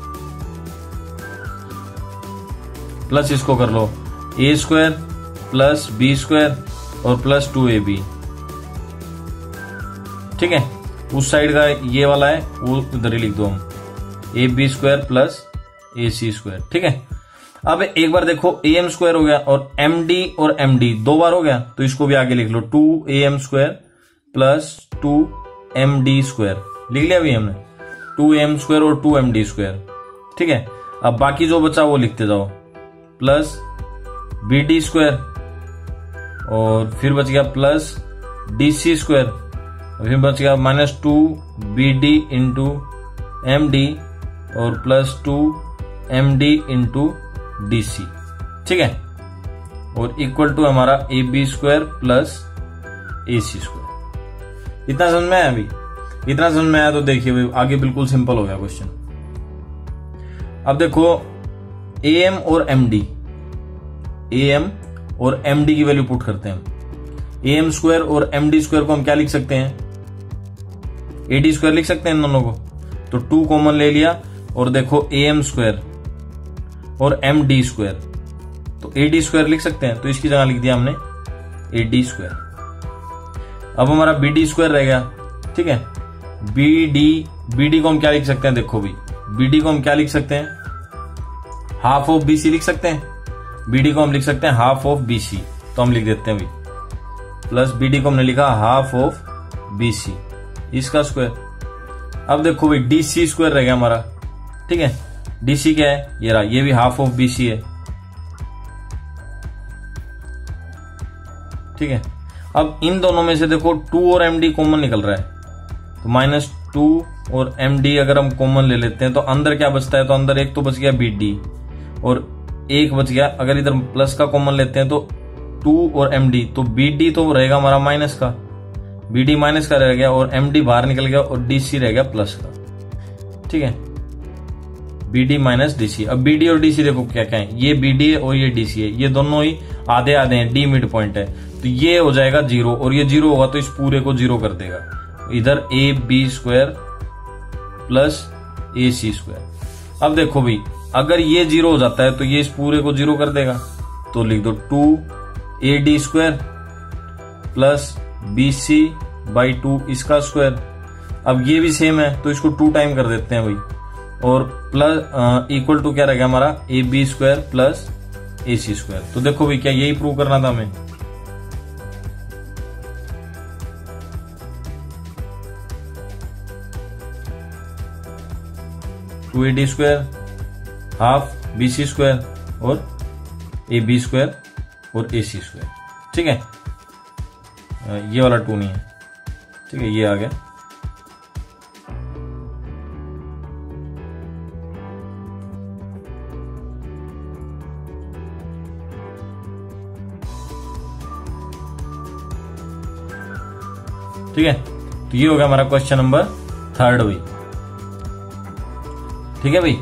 plus इसको कर लो A square plus B square और प्लस टू ए बी। ठीक है, उस साइड का ये वाला है वो इधर ही लिख दो हम, A B square plus A C square. ठीक है, अब एक बार देखो ए एम स्क्वायर हो गया और एम डी और एम डी दो बार हो गया, तो इसको भी आगे लिख लो, two A M square plus two M D square लिख लिया अभी हमने, टू एम स्क्वायर और टू एम डी स्क्वायर। ठीक है, अब बाकी जो बचा वो लिखते जाओ, प्लस बी डी स्क्वायर और फिर बच गया प्लस डी सी स्क्वायर, फिर बच गया minus two B D into M D और plus two M D into D C. ठीक है, और इक्वल टू हमारा A B square plus A C square. इतना समझ में आया? अभी इतना समझ में आया तो देखिए भाई आगे बिल्कुल सिंपल हो गया क्वेश्चन। अब देखो ए एम और एम डी, ए एम और एम डी की वैल्यू पुट करते हैं। ए एम स्क्वायर और एम डी स्क्वायर को हम क्या लिख सकते हैं? ए डी स्क्वायर लिख सकते हैं इन दोनों को, तो टू कॉमन ले लिया और देखो ए एम स्क्वायर और एम डी स्क्वायर, तो ए डी स्क्वायर लिख सकते हैं, तो इसकी जगह लिख दिया हमने ए डी स्क्वायर। अब हमारा बी डी स्क्वायर रह गया। ठीक है, बी डी बी डी को हम क्या लिख सकते हैं? देखो भाई बी डी को हम क्या लिख सकते हैं? हाफ ऑफ बी सी लिख सकते हैं। बी डी को हम लिख सकते हैं हाफ ऑफ बी सी, तो हम लिख देते हैं भाई प्लस बी डी को हमने लिखा हाफ ऑफ बी सी, इसका स्क्वायर। अब देखो भाई डी सी स्क्वायर रह गया हमारा। ठीक है, डी सी क्या है? ये रहा, ये भी हाफ ऑफ बी सी है। ठीक है, अब इन दोनों में से देखो टू और एम डी कॉमन निकल रहा है, तो माइनस टू और एम डी अगर हम कॉमन ले लेते हैं तो अंदर क्या बचता है? तो अंदर एक तो बच गया बी डी और एक बच गया, अगर इधर प्लस का कॉमन लेते हैं तो टू और एम डी, तो बी डी तो रहेगा हमारा माइनस का, बी डी माइनस का रह गया और एम डी बाहर निकल गया और डी सी रह गया प्लस का। ठीक है, B D minus D C. अब बी डी और डी सी देखो क्या क्या है, ये बी डी है और ये डी सी है, ये दोनों ही आधे आधे हैं, डी मिड पॉइंट है, तो ये हो जाएगा जीरो और ये जीरो होगा तो इस पूरे को जीरो कर देगा। इधर A B square plus A C square. अब देखो भाई अगर ये जीरो हो जाता है तो ये इस पूरे को जीरो कर देगा, तो लिख दो two A D square plus B C by two इसका स्क्वायर। अब ये भी सेम है तो इसको टू टाइम कर देते हैं भाई, और प्लस इक्वल टू क्या रहेगा हमारा A B square plus A C square. तो देखो भाई क्या यही प्रूव करना था हमें। Two A D square half B C square और ए बी स्क्वायर और ए सी स्क्वायर। ठीक है, ये वाला टू नहीं है। ठीक है, ये आ गया। ठीक है, तो ये हो गया हमारा क्वेश्चन नंबर थर्ड भाई। ठीक है भाई,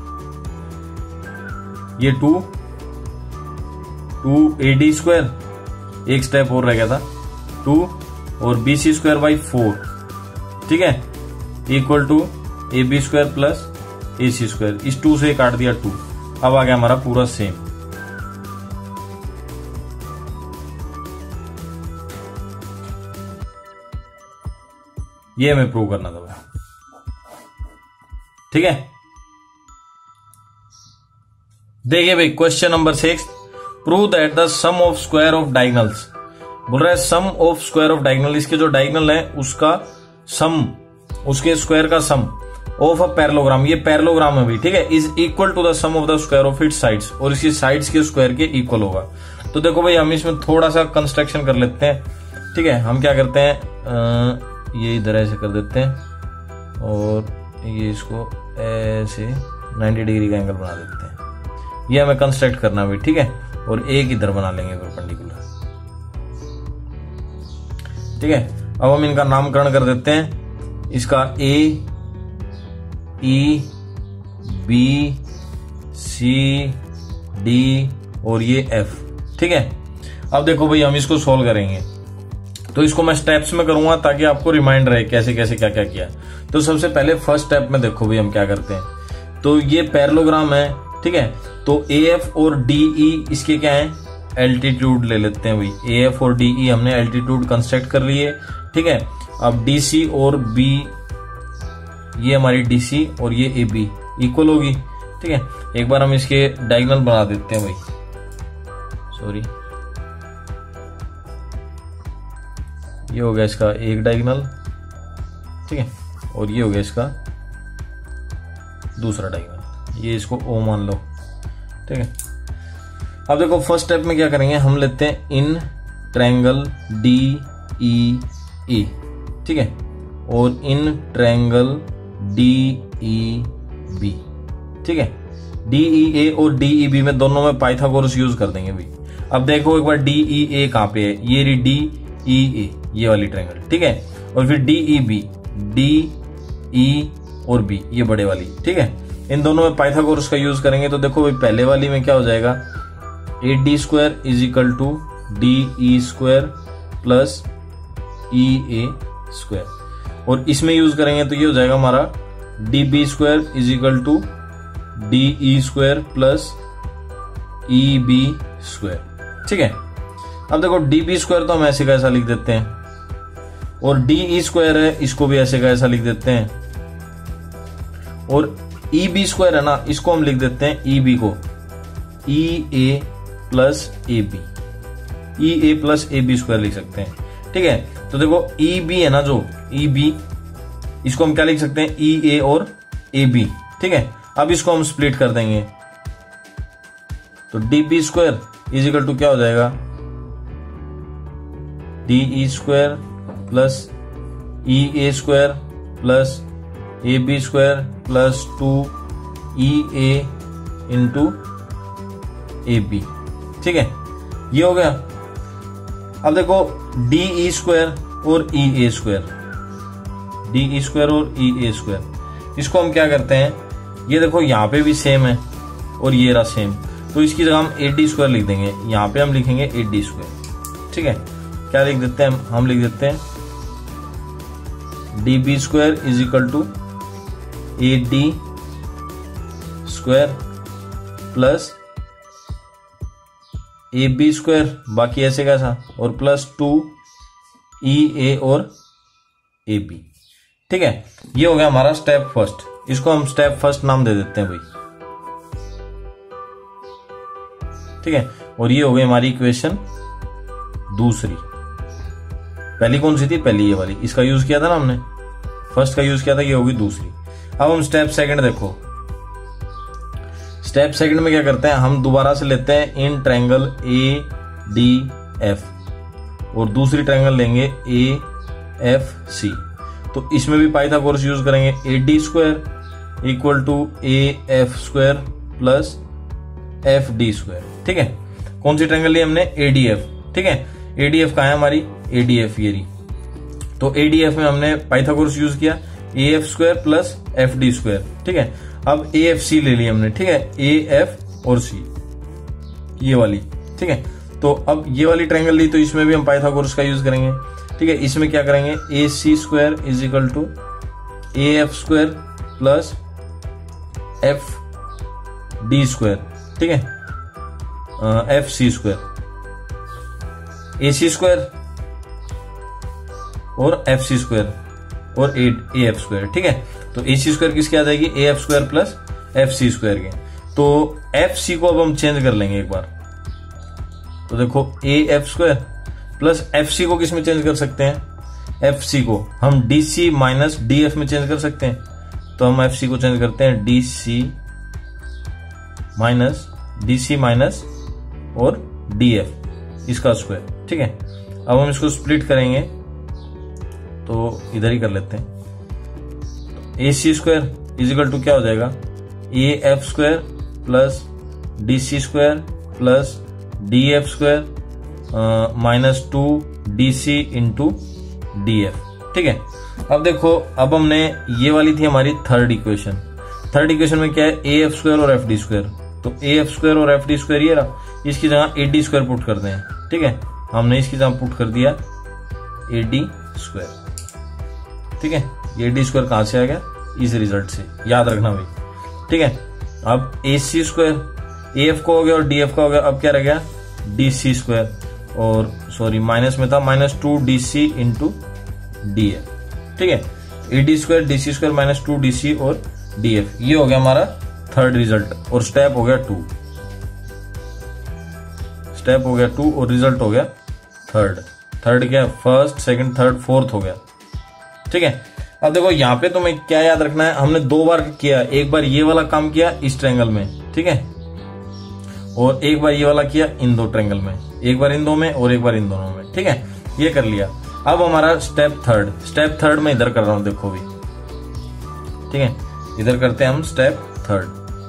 ये two two A D square, एक स्टेप और रह गया था, टू और B C square by four. ठीक है, equal to A B square plus A C square. इस टू से काट दिया टू, अब आ गया हमारा पूरा सेम। ये हमें प्रूव करना था भाई। ठीक है, देखिए भाई question number six, prove that the sum of square of diagonals. बोल रहा है sum of square of diagonal, इसके जो डायगोनल है उसका सम, उसके स्क्वायर का सम ऑफ अ पैरेललोग्राम, ये पैरेललोग्राम है भाई। ठीक है, is equal to the sum of the square of its sides, और इसकी साइड्स के स्क्वायर के इक्वल होगा। तो देखो भाई हम इसमें थोड़ा सा कंस्ट्रक्शन कर लेते हैं। ठीक है, हम क्या करते हैं, आ, ये इधर ऐसे कर देते हैं और ये इसको ऐसे नब्बे डिग्री का एंगल बना देते हैं। ये हमें कंस्ट्रक्ट करना भी। ठीक है, और एक इधर बना लेंगे परपेंडिकुलर। ठीक है, अब हम इनका नामकरण कर देते हैं, इसका ए ई बी सी डी और ये एफ। ठीक है, अब देखो भाई हम इसको सोल्व करेंगे। तो इसको मैं स्टेप्स में करूंगा ताकि आपको रिमाइंड रहे कैसे कैसे क्या क्या किया। तो सबसे पहले फर्स्ट स्टेप में देखो भाई हम क्या करते हैं। तो ये पैरेललोग्राम है, ठीक है। तो ए एफ और डी ई इसके क्या है, एल्टीट्यूड ले लेते हैं भाई। ए एफ और डी ई हमने एल्टीट्यूड कंस्ट्रक्ट कर लिए, ठीक है। अब डी सी और बी, ये हमारी डी सी और ये ए बी इक्वल होगी, ठीक है। एक बार हम इसके डायगोनल बना देते हैं भाई, सॉरी, ये हो गया इसका एक डायगोनल, ठीक है, और ये हो गया इसका दूसरा डायगोनल, ये इसको ओ मान लो, ठीक है। अब देखो फर्स्ट स्टेप में क्या करेंगे, हम लेते हैं इन ट्रायंगल डी ई ए, ठीक है, और in triangle D E B, ठीक है। डी ई ए और डी ई बी में दोनों में पाइथागोरस यूज कर देंगे भाई। अब देखो एक बार डी ई ए कहां पे है, ये रही डी ई ए, ये वाली ट्रायंगल, ठीक है। और फिर D E B, D E और बी, ये बड़े वाली, ठीक है। इन दोनों में पाइथागोरस का यूज करेंगे। तो देखो भाई पहले वाली में क्या हो जाएगा, A D square is equal to D E square plus E A square, और इसमें यूज करेंगे तो ये हो जाएगा हमारा D B square is equal to D E square plus E B square, ठीक है। अब देखो डी बी स्क्वायर तो हम ऐसे का ऐसा लिख देते हैं, और डी ई स्क्वायर है इसको भी ऐसे का ऐसा लिख देते हैं, और ई बी स्क्वायर है ना, इसको हम लिख देते हैं ई बी को E A plus A B, E A plus A B square लिख सकते हैं, ठीक है। तो देखो ई बी है ना, जो ई बी, इसको हम क्या लिख सकते हैं, ई ए और ए बी, ठीक है। अब इसको हम स्प्लिट कर देंगे, तो D B square is equal to क्या हो जाएगा, D E square plus E A square plus A B square plus two E A into A B, ठीक है, ये हो गया। अब देखो डी ई स्क्वायर और E A square, D E square और ई ए स्क्वायर, इसको हम क्या करते हैं, ये देखो यहां पे भी सेम है और ये रहा सेम, तो इसकी जगह हम ए डी स्क्वायर लिख देंगे, यहां पे हम लिखेंगे ए डी स्क्वायर, ठीक है। क्या लिख देते हैं हम लिख देते हैं D B square is equal to A D square plus A B square, बाकी ऐसे कैसा, और प्लस टू ई ए और ए बी, ठीक है। ये हो गया हमारा स्टेप फर्स्ट, इसको हम स्टेप फर्स्ट नाम दे देते हैं भाई, ठीक है। और ये हो गई हमारी इक्वेशन दूसरी। पहली कौन सी थी, पहली ये वाली, इसका यूज किया था ना हमने, फर्स्ट का यूज किया था, ये होगी दूसरी। अब हम स्टेप सेकंड देखो, स्टेप सेकंड में क्या करते हैं, हम दोबारा से लेते हैं इन ट्रायंगल ए डी एफ, और दूसरी ट्रायंगल लेंगे ए एफ सी। तो इसमें भी पाइथागोरस यूज करेंगे, A D square equal to A F square plus F D square, ठीक है। कौन सी ट्रायंगल ली हमने, ए डी एफ, ठीक है। ए डी एफ कहां है हमारी, ए डी एफ ये रही। तो ए डी एफ में हमने पाइथागोरस यूज किया, A F square plus F D square, ठीक है। अब ए एफ सी ले ली हमने, ठीक है, ए एफ और सी, ये वाली, ठीक है। तो अब ये वाली ट्रायंगल ली, तो इसमें भी हम पाइथागोरस का यूज करेंगे, ठीक है। इसमें क्या करेंगे, A C square is equal to A F square plus F D square, ठीक है, F C square, A C square और एफ सी स्क्वायर और ए एफ स्क्वायर, ठीक है। तो ए सी स्क्वायर किसकी आ जाएगी, A F square plus F C square के। तो एफ सी को अब हम चेंज कर लेंगे एक बार, तो देखो A F square plus F C को किस में चेंज कर सकते हैं, एफ सी को हम D C minus D F में चेंज कर सकते हैं। तो हम एफ सी को चेंज करते हैं D C minus D C minus और डी एफ इसका स्क्वायर, ठीक है। अब हम इसको स्प्लिट करेंगे, तो इधर ही कर लेते हैं। A C square is equal to क्या हो जाएगा, A F square plus D C square plus D F square minus two D C into D F, ठीक है। अब देखो, अब हमने ये वाली थी हमारी थर्ड इक्वेशन, थर्ड इक्वेशन में क्या है, ए एफ स्क्वायर और एफ डी स्क्वायर। तो ए एफ स्क्वायर और एफ डी स्क्वायर ये रहा, इसकी जगह ए डी स्क्वायर पुट कर दें, ठीक है। हमने इसकी जगह पुट कर दिया ए डी स्क्वायर। ठीक है, ये डी स्क्वायर कहां से आ गया, इस रिजल्ट से, याद रखना भाई। ठीक है, अब A C square, A F का हो गया और डी एफ का हो गया, अब क्या रह गया, डी सी स्क्वायर, और सॉरी माइनस में था, minus two D C into D F. ठीक है, A D square D C square minus two D C और डी एफ, ये हो गया हमारा थर्ड रिजल्ट, और स्टेप हो गया टू, स्टेप हो गया टू और रिजल्ट हो गया थर्ड। थर्ड क्या, फर्स्ट सेकंड थर्ड फोर्थ हो गया। ठीक है, अब देखो यहाँ पे तुम्हें क्या याद रखना है, हमने दो बार किया, एक बार ये वाला काम किया इस ट्रायंगल में, ठीक है, और एक बार ये वाला किया इन दो ट्रायंगल में, एक बार इन दो में और एक बार इन दोनों में। ठीक है, ये कर लिया। अब हमारा स्टेप थर्ड, स्टेप थर्ड में इधर कर रहा हूं, देखो भी। ठीक है, इधर करते हैं हम स्टेप थर्ड,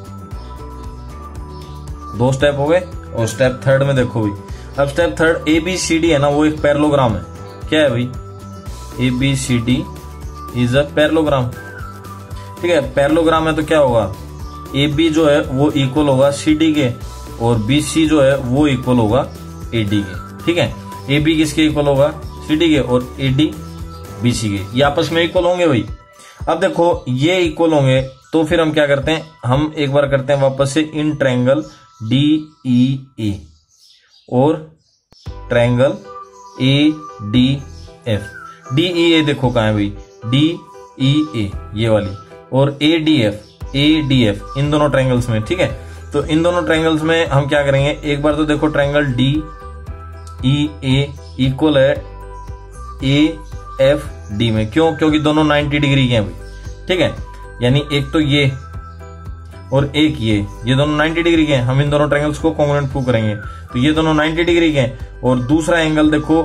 दो स्टेप हो गए, और स्टेप थर्ड में देखो भी। अब step third, A B C D है ना, वो एक पैरेललोग्राम है। क्या है भाई, A B C D is a parallelogram. ठीक है, पैरेललोग्राम है तो क्या होगा, ए बी जो है वो इक्वल होगा सी डी के, और बी सी जो है वो इक्वल होगा ए डी के। ठीक है, ए बी किसके इक्वल होगा, सी डी के, और ए डी बी सी के, ये आपस में इक्वल होंगे भाई। अब देखो ये इक्वल होंगे तो फिर हम क्या करते हैं, हम एक बार करते हैं वापस से इन ट्रायंगल डी ई ए और triangle A D F. D E A देखो कहां है भाई, डी ई ए ये वाली, और A D F, A D F इन दोनों ट्रायंगल्स में। ठीक है, तो इन दोनों ट्रायंगल्स में हम क्या करेंगे, एक बार तो देखो triangle D E A equal है ए एफ डी में, क्यों, क्योंकि दोनों नब्बे डिग्री के हैं भाई। ठीक है, यानी एक तो ये और एक ये, ये दोनों नब्बे डिग्री के हैं, हम इन दोनों ट्रायंगल्स को कॉन्ग्रुएंट प्रूव करेंगे, तो ये दोनों नब्बे डिग्री के हैं। और दूसरा एंगल देखो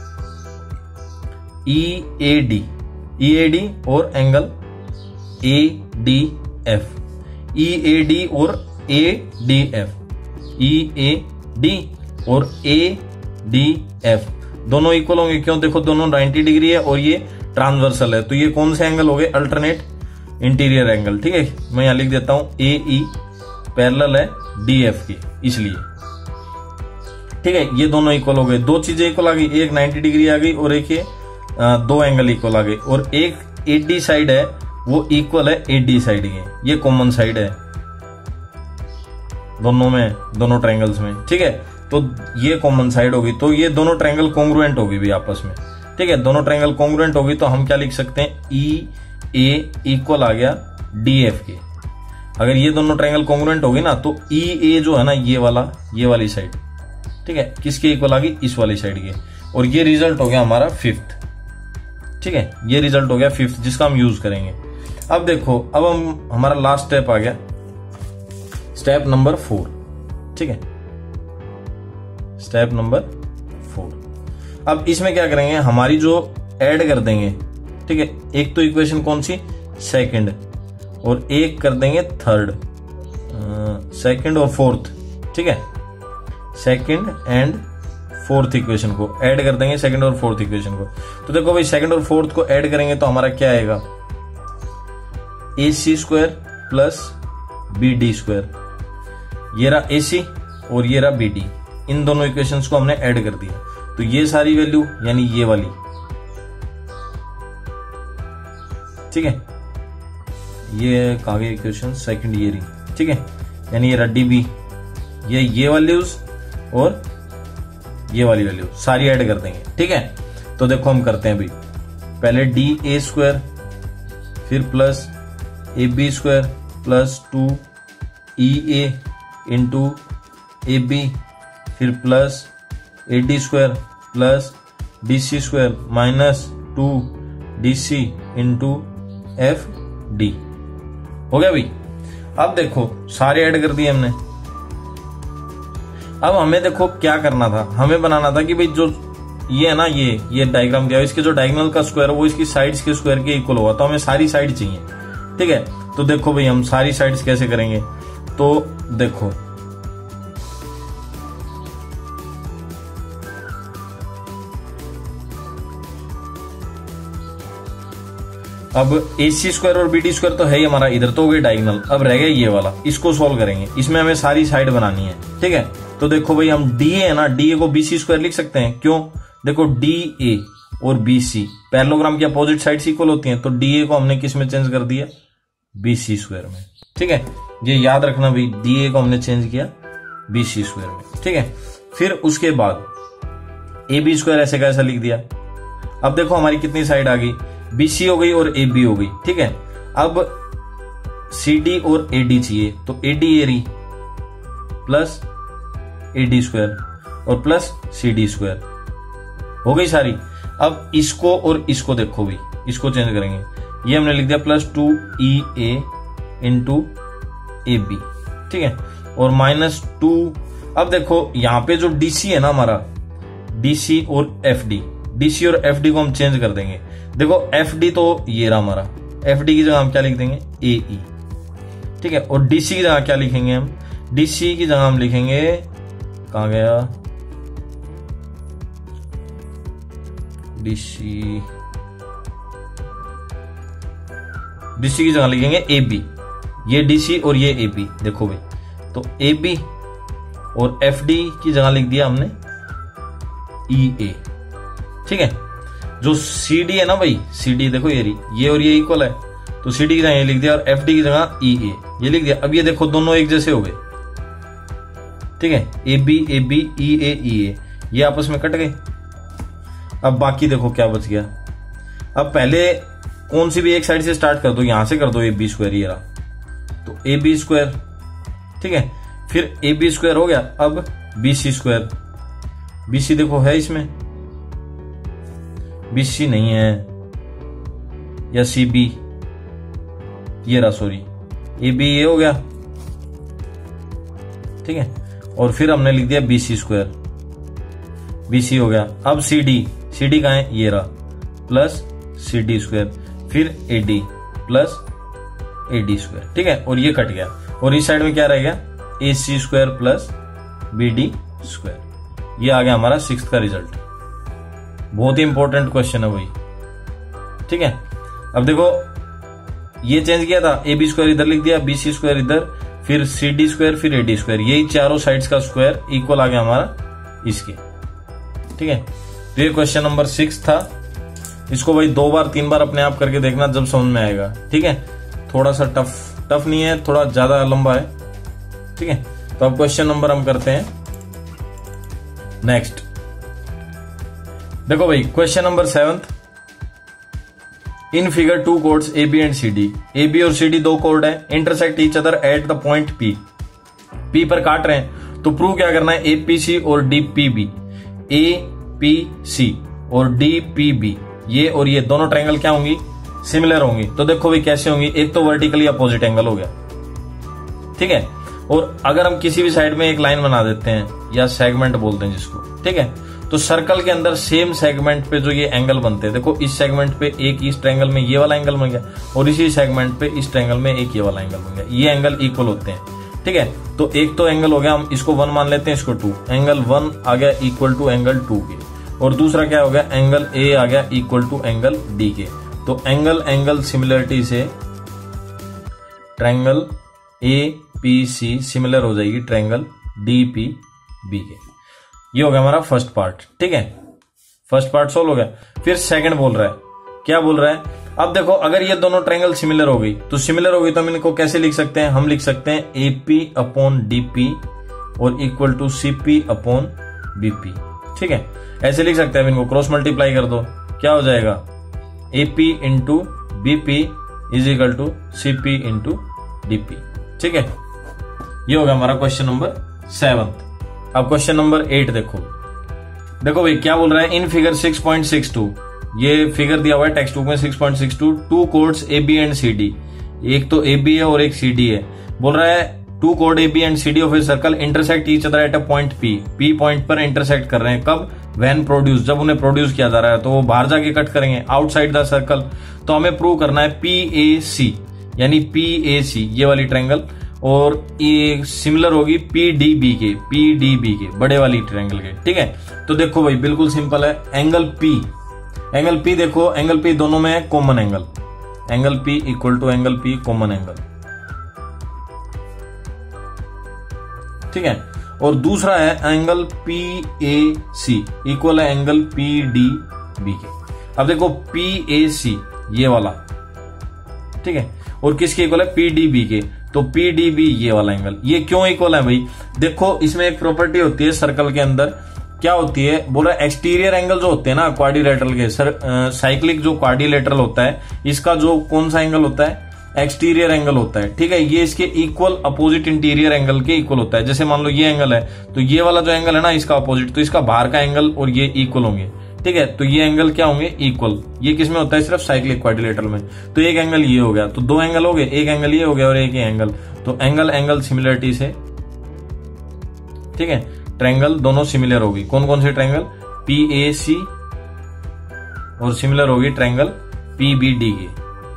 E A D, E A D और angle A D F, E A D और A D F, E A D और ए डी एफ दोनों इक्वल होंगे, क्यों, देखो दोनों नब्बे डिग्री है और ये ट्रांसवर्सल है, तो ये कौन से एंगल हो गए, अल्टरनेट इंटीरियर एंगल। ठीक है, मैं यहां लिख देता हूं ए ई पैरेलल है डी एफ की, इसलिए। ठीक है, ये दोनों इक्वल हो गए, दो चीजें इक्वल आ गई, एक नब्बे डिग्री आ गई और एक ये दो एंगल इक्वल आ गए, और एक ए डी साइड है वो इक्वल है ए डी साइड के, ये कॉमन साइड है दोनों में, दोनों ट्रायंगल्स में। ठीक है, तो ये कॉमन साइड होगी, तो ये दोनों ट्रायंगल कॉन्ग्रुएंट होगी भी आपस में। ठीक है, दोनों ट्रायंगल कॉन्ग्रुएंट होगी, तो हम क्या लिख सकते हैं, ई ए इक्वल आ गया डी एफ के। अगर ये दोनों ट्रायंगल कॉन्ग्रुएंट होगी ना, तो ई ए जो है ना, ये वाला, ये वाली साइड, ठीक है, किसके इक्वल आ गई, इस वाली साइड के, और ये रिजल्ट हो गया हमारा फिफ्थ। ठीक है, ये रिजल्ट हो गया फिफ्थ, जिसका हम यूज करेंगे। अब देखो, अब हम हमारा लास्ट स्टेप आ गया, स्टेप नंबर फोर। ठीक है, स्टेप नंबर फोर। अब इसमें क्या करेंगे, हमारी जो ऐड कर देंगे, ठीक है, एक तो इक्वेशन कौन सी, सेकंड, और एक कर देंगे थर्ड, सेकंड और फोर्थ। ठीक है, सेकंड एंड फोर्थ इक्वेशन को ऐड कर देंगे, सेकंड और फोर्थ इक्वेशन को। तो देखो भाई, सेकंड और फोर्थ को ऐड करेंगे तो हमारा क्या आएगा, A C square plus B D square, ये रहा ए सी और ये रहा बी डी, इन दोनों इक्वेशंस को हमने ऐड कर दिया, तो ये सारी वैल्यू यानी ये वाली, ठीक है, ये कहा गया इक्वेशन सेकंड ये रही। ठीक है, यानी ये रहा डी बी, ये ये वैल्यूज और ये वाली वैल्यू सारी ऐड कर देंगे। ठीक है, तो देखो हम करते हैं भाई, पहले डी ए स्क्वायर, फिर plus A B square plus two E A into A B, फिर plus A D square plus D C square minus two D C into F D. हो गया भाई। अब देखो सारे ऐड कर दिए हमने। अब हमें देखो क्या करना था, हमें बनाना था कि भाई जो ये है ना, ये ये डायग्राम दिया, इसके जो डायगोनल का स्क्वायर है वो इसकी साइड्स के स्क्वायर के इक्वल होगा, तो हमें सारी साइड चाहिए। ठीक है, तो देखो भाई हम सारी साइड्स कैसे करेंगे, तो देखो अब ए सी स्क्वायर और बी डी स्क्वायर तो है ही हमारा, इधर तो हो गए डायगोनल, अब रह गया ये वाला, इसको सॉल्व करेंगे। इसमें हमें सारी साइड बनानी है। ठीक है, तो देखो भाई हम डी ए है ना, डी ए को बी सी स्क्वायर लिख सकते हैं, क्यों, देखो डी ए और बी सी, पैरेललोग्राम की अपोजिट साइड्स इक्वल होती हैं, तो डी ए को हमने किस में चेंज कर दिया, बी सी स्क्वायर में। ठीक है, ये याद रखना भाई, डी ए को हमने चेंज किया बी सी स्क्वायर में। ठीक है, फिर उसके बाद ए बी स्क्वायर ऐसे कैसा लिख दिया। अब देखो हमारी कितनी साइड आ गई, बी सी हो गई और ए बी हो गई। ठीक है, अब सी डी और ए डी चाहिए, तो ए डी एरी प्लस ए डी स्क्वायर और प्लस सी डी स्क्वायर हो गई सारी। अब इसको और इसको देखो भी, इसको चेंज करेंगे, ये हमने लिख दिया plus two E A into A B. ठीक है, और माइनस टू, अब देखो यहां पे जो डीसी है ना हमारा, डीसी और एफडी, डीसी और एफडी को हम चेंज कर देंगे। देखो एफडी तो ये रहा हमारा, एफडी की जगह हम क्या लिख देंगे, ए ई। ठीक है, और डीसी की जगह क्या लिखेंगे हम, डीसी की जगह हम लिखेंगे, कहां गया डीसी, डीसी की जगह लिखेंगे ए बी, ये डीसी और ये ए बी। देखो भाई, तो ए बी और एफ डी की जगह लिख दिया हमने ई ए। ठीक है, जो सी डी है ना भाई, सी डी देखो ये ये और ये इक्वल है, तो सी डी की जगह ये लिख दिया और एफ डी की जगह ई ए ये लिख दिया। अब ये देखो दोनों एक जैसे हो गए। ठीक है, A B A B E ए ई ए, ये आपस में कट गए। अब बाकी देखो क्या बच गया। अब पहले कौन सी भी एक साइड से स्टार्ट कर दो, यहां से कर दो ए बी स्क्वायर, ये रहा, तो ए बी स्क्वायर। ठीक है, फिर ए बी स्क्वायर हो गया। अब B C square, B C देखो है इसमें, बी सी नहीं है, या सी बी, ये रहा, सॉरी ए बी ये हो गया। ठीक है, और फिर हमने लिख दिया B C square, B C हो गया। अब सी डी, सी डी कहां है, ये रहा, प्लस सी डी स्क्वायर, फिर A D plus A D square. ठीक है, और ये कट गया, और इस साइड में क्या रह गया, A C square plus B D square. ये आ गया हमारा सिक्स्थ का रिजल्ट। बहुत ही इंपॉर्टेंट क्वेश्चन है भाई। ठीक है, अब देखो ये चेंज किया था, ए बी स्क्वायर इधर लिख दिया, बी सी स्क्वायर इधर, फिर सी डी स्क्वायर, फिर ए डी स्क्वायर, यही चारों साइड्स का स्क्वायर इक्वल आ गया हमारा इसके। ठीक है, तो ये क्वेश्चन नंबर सिक्स था। इसको भाई दो बार तीन बार अपने आप करके देखना, जब समझ में आएगा। ठीक है, थोड़ा सा टफ टफ नहीं है, थोड़ा ज्यादा लंबा है। ठीक है, तो अब क्वेश्चन नंबर हम करते हैं नेक्स्ट। देखो भाई question number seventh, in figure two chords A B and C D, A B और सी डी दो कोड है, intersect each other at the point P, P पर काट रहे हैं, तो प्रूव क्या करना है, ए पी सी और D P B, A P C और डी पी बी, ये और ये दोनों ट्रायंगल क्या होंगी, सिमिलर होंगी। तो देखो भाई कैसे होंगी, एक तो वर्टिकली अपोजिट एंगल हो गया। ठीक है, और अगर हम किसी भी साइड में एक लाइन बना देते हैं, या सेगमेंट बोलते हैं जिसको, ठीक है, तो सर्कल के अंदर सेम सेगमेंट पे जो ये एंगल बनते हैं, देखो इस सेगमेंट पे एक इस ट्रायंगल में ये वाला एंगल बन गया, और इसी सेगमेंट पे इस ट्रायंगल में एक ये वाला एंगल बन गया, ये एंगल इक्वल होते हैं। ठीक है, तो एक तो एंगल हो गया, हम इसको वन मान लेते हैं, इसको टू, एंगल वन आ गया इक्वल टू एंगल टू के, और दूसरा क्या हो गया, एंगल ए आ गया इक्वल टू एंगल डी के। तो एंगल एंगल सिमिलरिटी से triangle A P C similar हो जाएगी ट्रायंगल डी पी बी के। ये हो गया हमारा फर्स्ट पार्ट। ठीक है, फर्स्ट पार्ट सोल्व हो गया। फिर सेकंड बोल रहा है, क्या बोल रहा है, अब देखो अगर ये दोनों ट्रायंगल सिमिलर हो गई, तो सिमिलर हो गई तो हम इनको कैसे लिख सकते हैं, हम लिख सकते हैं A P upon D P और equal to C P upon B P. ठीक है, ऐसे लिख सकते हैं, इनको क्रॉस मल्टीप्लाई कर दो, क्या हो जाएगा, A P into B P is equal to C P into D P. ठीक है, ये होगा हमारा क्वेश्चन नंबर सेवंथ। अब क्वेश्चन नंबर एट देखो, देखो भाई क्या बोल रहा है, in figure six point six two, ये फिगर दिया हुआ है टेक्स्ट बुक में six point six two, two chords A B and C D, एक तो ए बी है और एक सी डी है। बोल रहा है टू कोड A B and C D of a circle intersect each other at a point P, P point पर इंटरसेक्ट कर रहे हैं, कब, व्हेन प्रोड्यूस, जब उन्हें प्रोड्यूस किया जा रहा है, तो वो बाहर जाके कट करेंगे आउटसाइड द सर्कल। तो हमें प्रूव करना है पी ए सी, यानी पी ए सी ये वाली ट्रायंगल, और ये सिमिलर होगी पी डी बी के, पी डी बी के बड़े वाली ट्रायंगल के। ठीक है, तो देखो भाई बिल्कुल सिंपल है, एंगल पी, एंगल पी देखो, एंगल पी दोनों में है common angle, angle P equal to angle P common angle. ठीक है, और दूसरा है angle P A C equal है एंगल पी डी बी के। अब देखो पी ए सी ये वाला, ठीक है, और किसके इक्वल है, पी डी बी के, तो पी डी बी ये वाला एंगल, ये क्यों इक्वल है भाई, देखो इसमें एक प्रॉपर्टी होती है सर्कल के अंदर, क्या होती है, बोला एक्सटीरियर एंगल जो होते हैं ना क्वाड्रिलेटरल के, सर साइक्लिक जो क्वाड्रिलेटरल होता है इसका जो कौन सा एंगल होता है, एक्सटीरियर एंगल होता है, ठीक है, ये इसके इक्वल अपोजिट इंटीरियर एंगल के इक्वल होता है। जैसे मान लो ये एंगल है तो ये वाला जो एंगल है ना इसका अपोजिट, तो इसका बाहर का एंगल और ये इक्वल होंगे, ठीक है, तो ये एंगल क्या होंगे, इक्वल। ये किसमें होता है, सिर्फ साइक्लिक क्वाड्रिलेटरल में। तो एक एंगल ये हो गया, तो दो एंगल हो गए, एक एंगल ये हो गया और एक ये एंगल, तो एंगल एंगल सिमिलरिटी से, ठीक है, ट्रायंगल दोनों सिमिलर होगी। कौन कौन से ट्रायंगल, पी ए सी, और सिमिलर होगी ट्रायंगल पी बी डी के,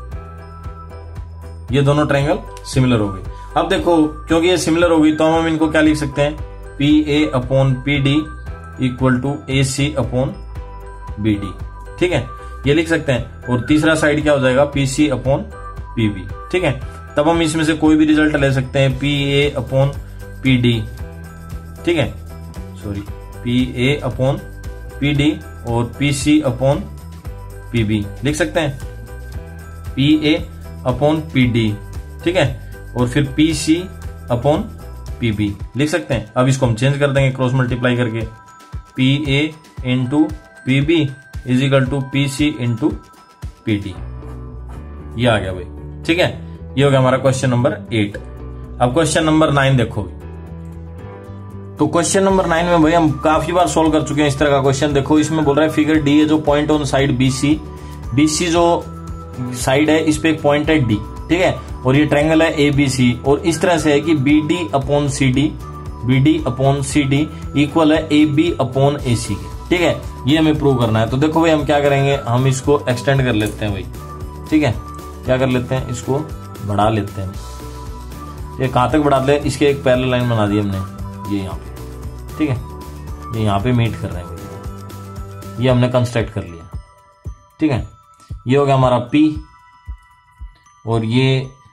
ये दोनों ट्रायंगल सिमिलर हो गए। अब देखो क्योंकि ये सिमिलर होगी तो हम इनको क्या लिख सकते हैं, P A upon P D equal to A C upon B D, ठीक है, ये लिख सकते हैं। और तीसरा साइड क्या हो जाएगा, P C upon P B, ठीक है। तब हम इसमें से कोई भी रिजल्ट ले सकते हैं, P A upon P D, ठीक है, sorry P A upon P D और P C upon P B लिख सकते हैं, P A upon P D, ठीक है, और फिर P C upon P B लिख सकते हैं। अब इसको हम चेंज कर देंगे क्रॉस मल्टीप्लाई करके, P A into P B is equal to P C into P D, ये आ गया भाई, ठीक है, ये हो गया हमारा क्वेश्चन नंबर एट। अब क्वेश्चन नंबर नाइन देखो, तो क्वेश्चन नंबर नाइन में भाई हम काफी बार सोल्व कर चुके हैं इस तरह का क्वेश्चन। देखो इसमें बोल रहा है फिगर डी है जो point on side B C, B C जो साइड है इस पे एक पॉइंट है डी, ठीक है, और ये ट्रायंगल है ए बी सी, और इस तरह से है कि B D upon C D, B D upon C D equal है ए बी अपॉन ए सी के, ठीक है, ये हमें प्रूव करना है। तो देखो भाई हम क्या करेंगे, हम इसको एक्सटेंड कर लेते हैं भाई, ठीक है, क्या कर लेते हैं, इसको बढ़ा लेते हैं। ये कहां तक बढ़ा ले, इसके एक पैरेलल लाइन बना दी हमने, ये यहाँ पे, ठीक है, ये यहाँ पे मीट कर रहे हैं भाई, ये हमने कंस्ट्रक्ट कर लिया, ठीक है, ये हो गया हमारा P और ये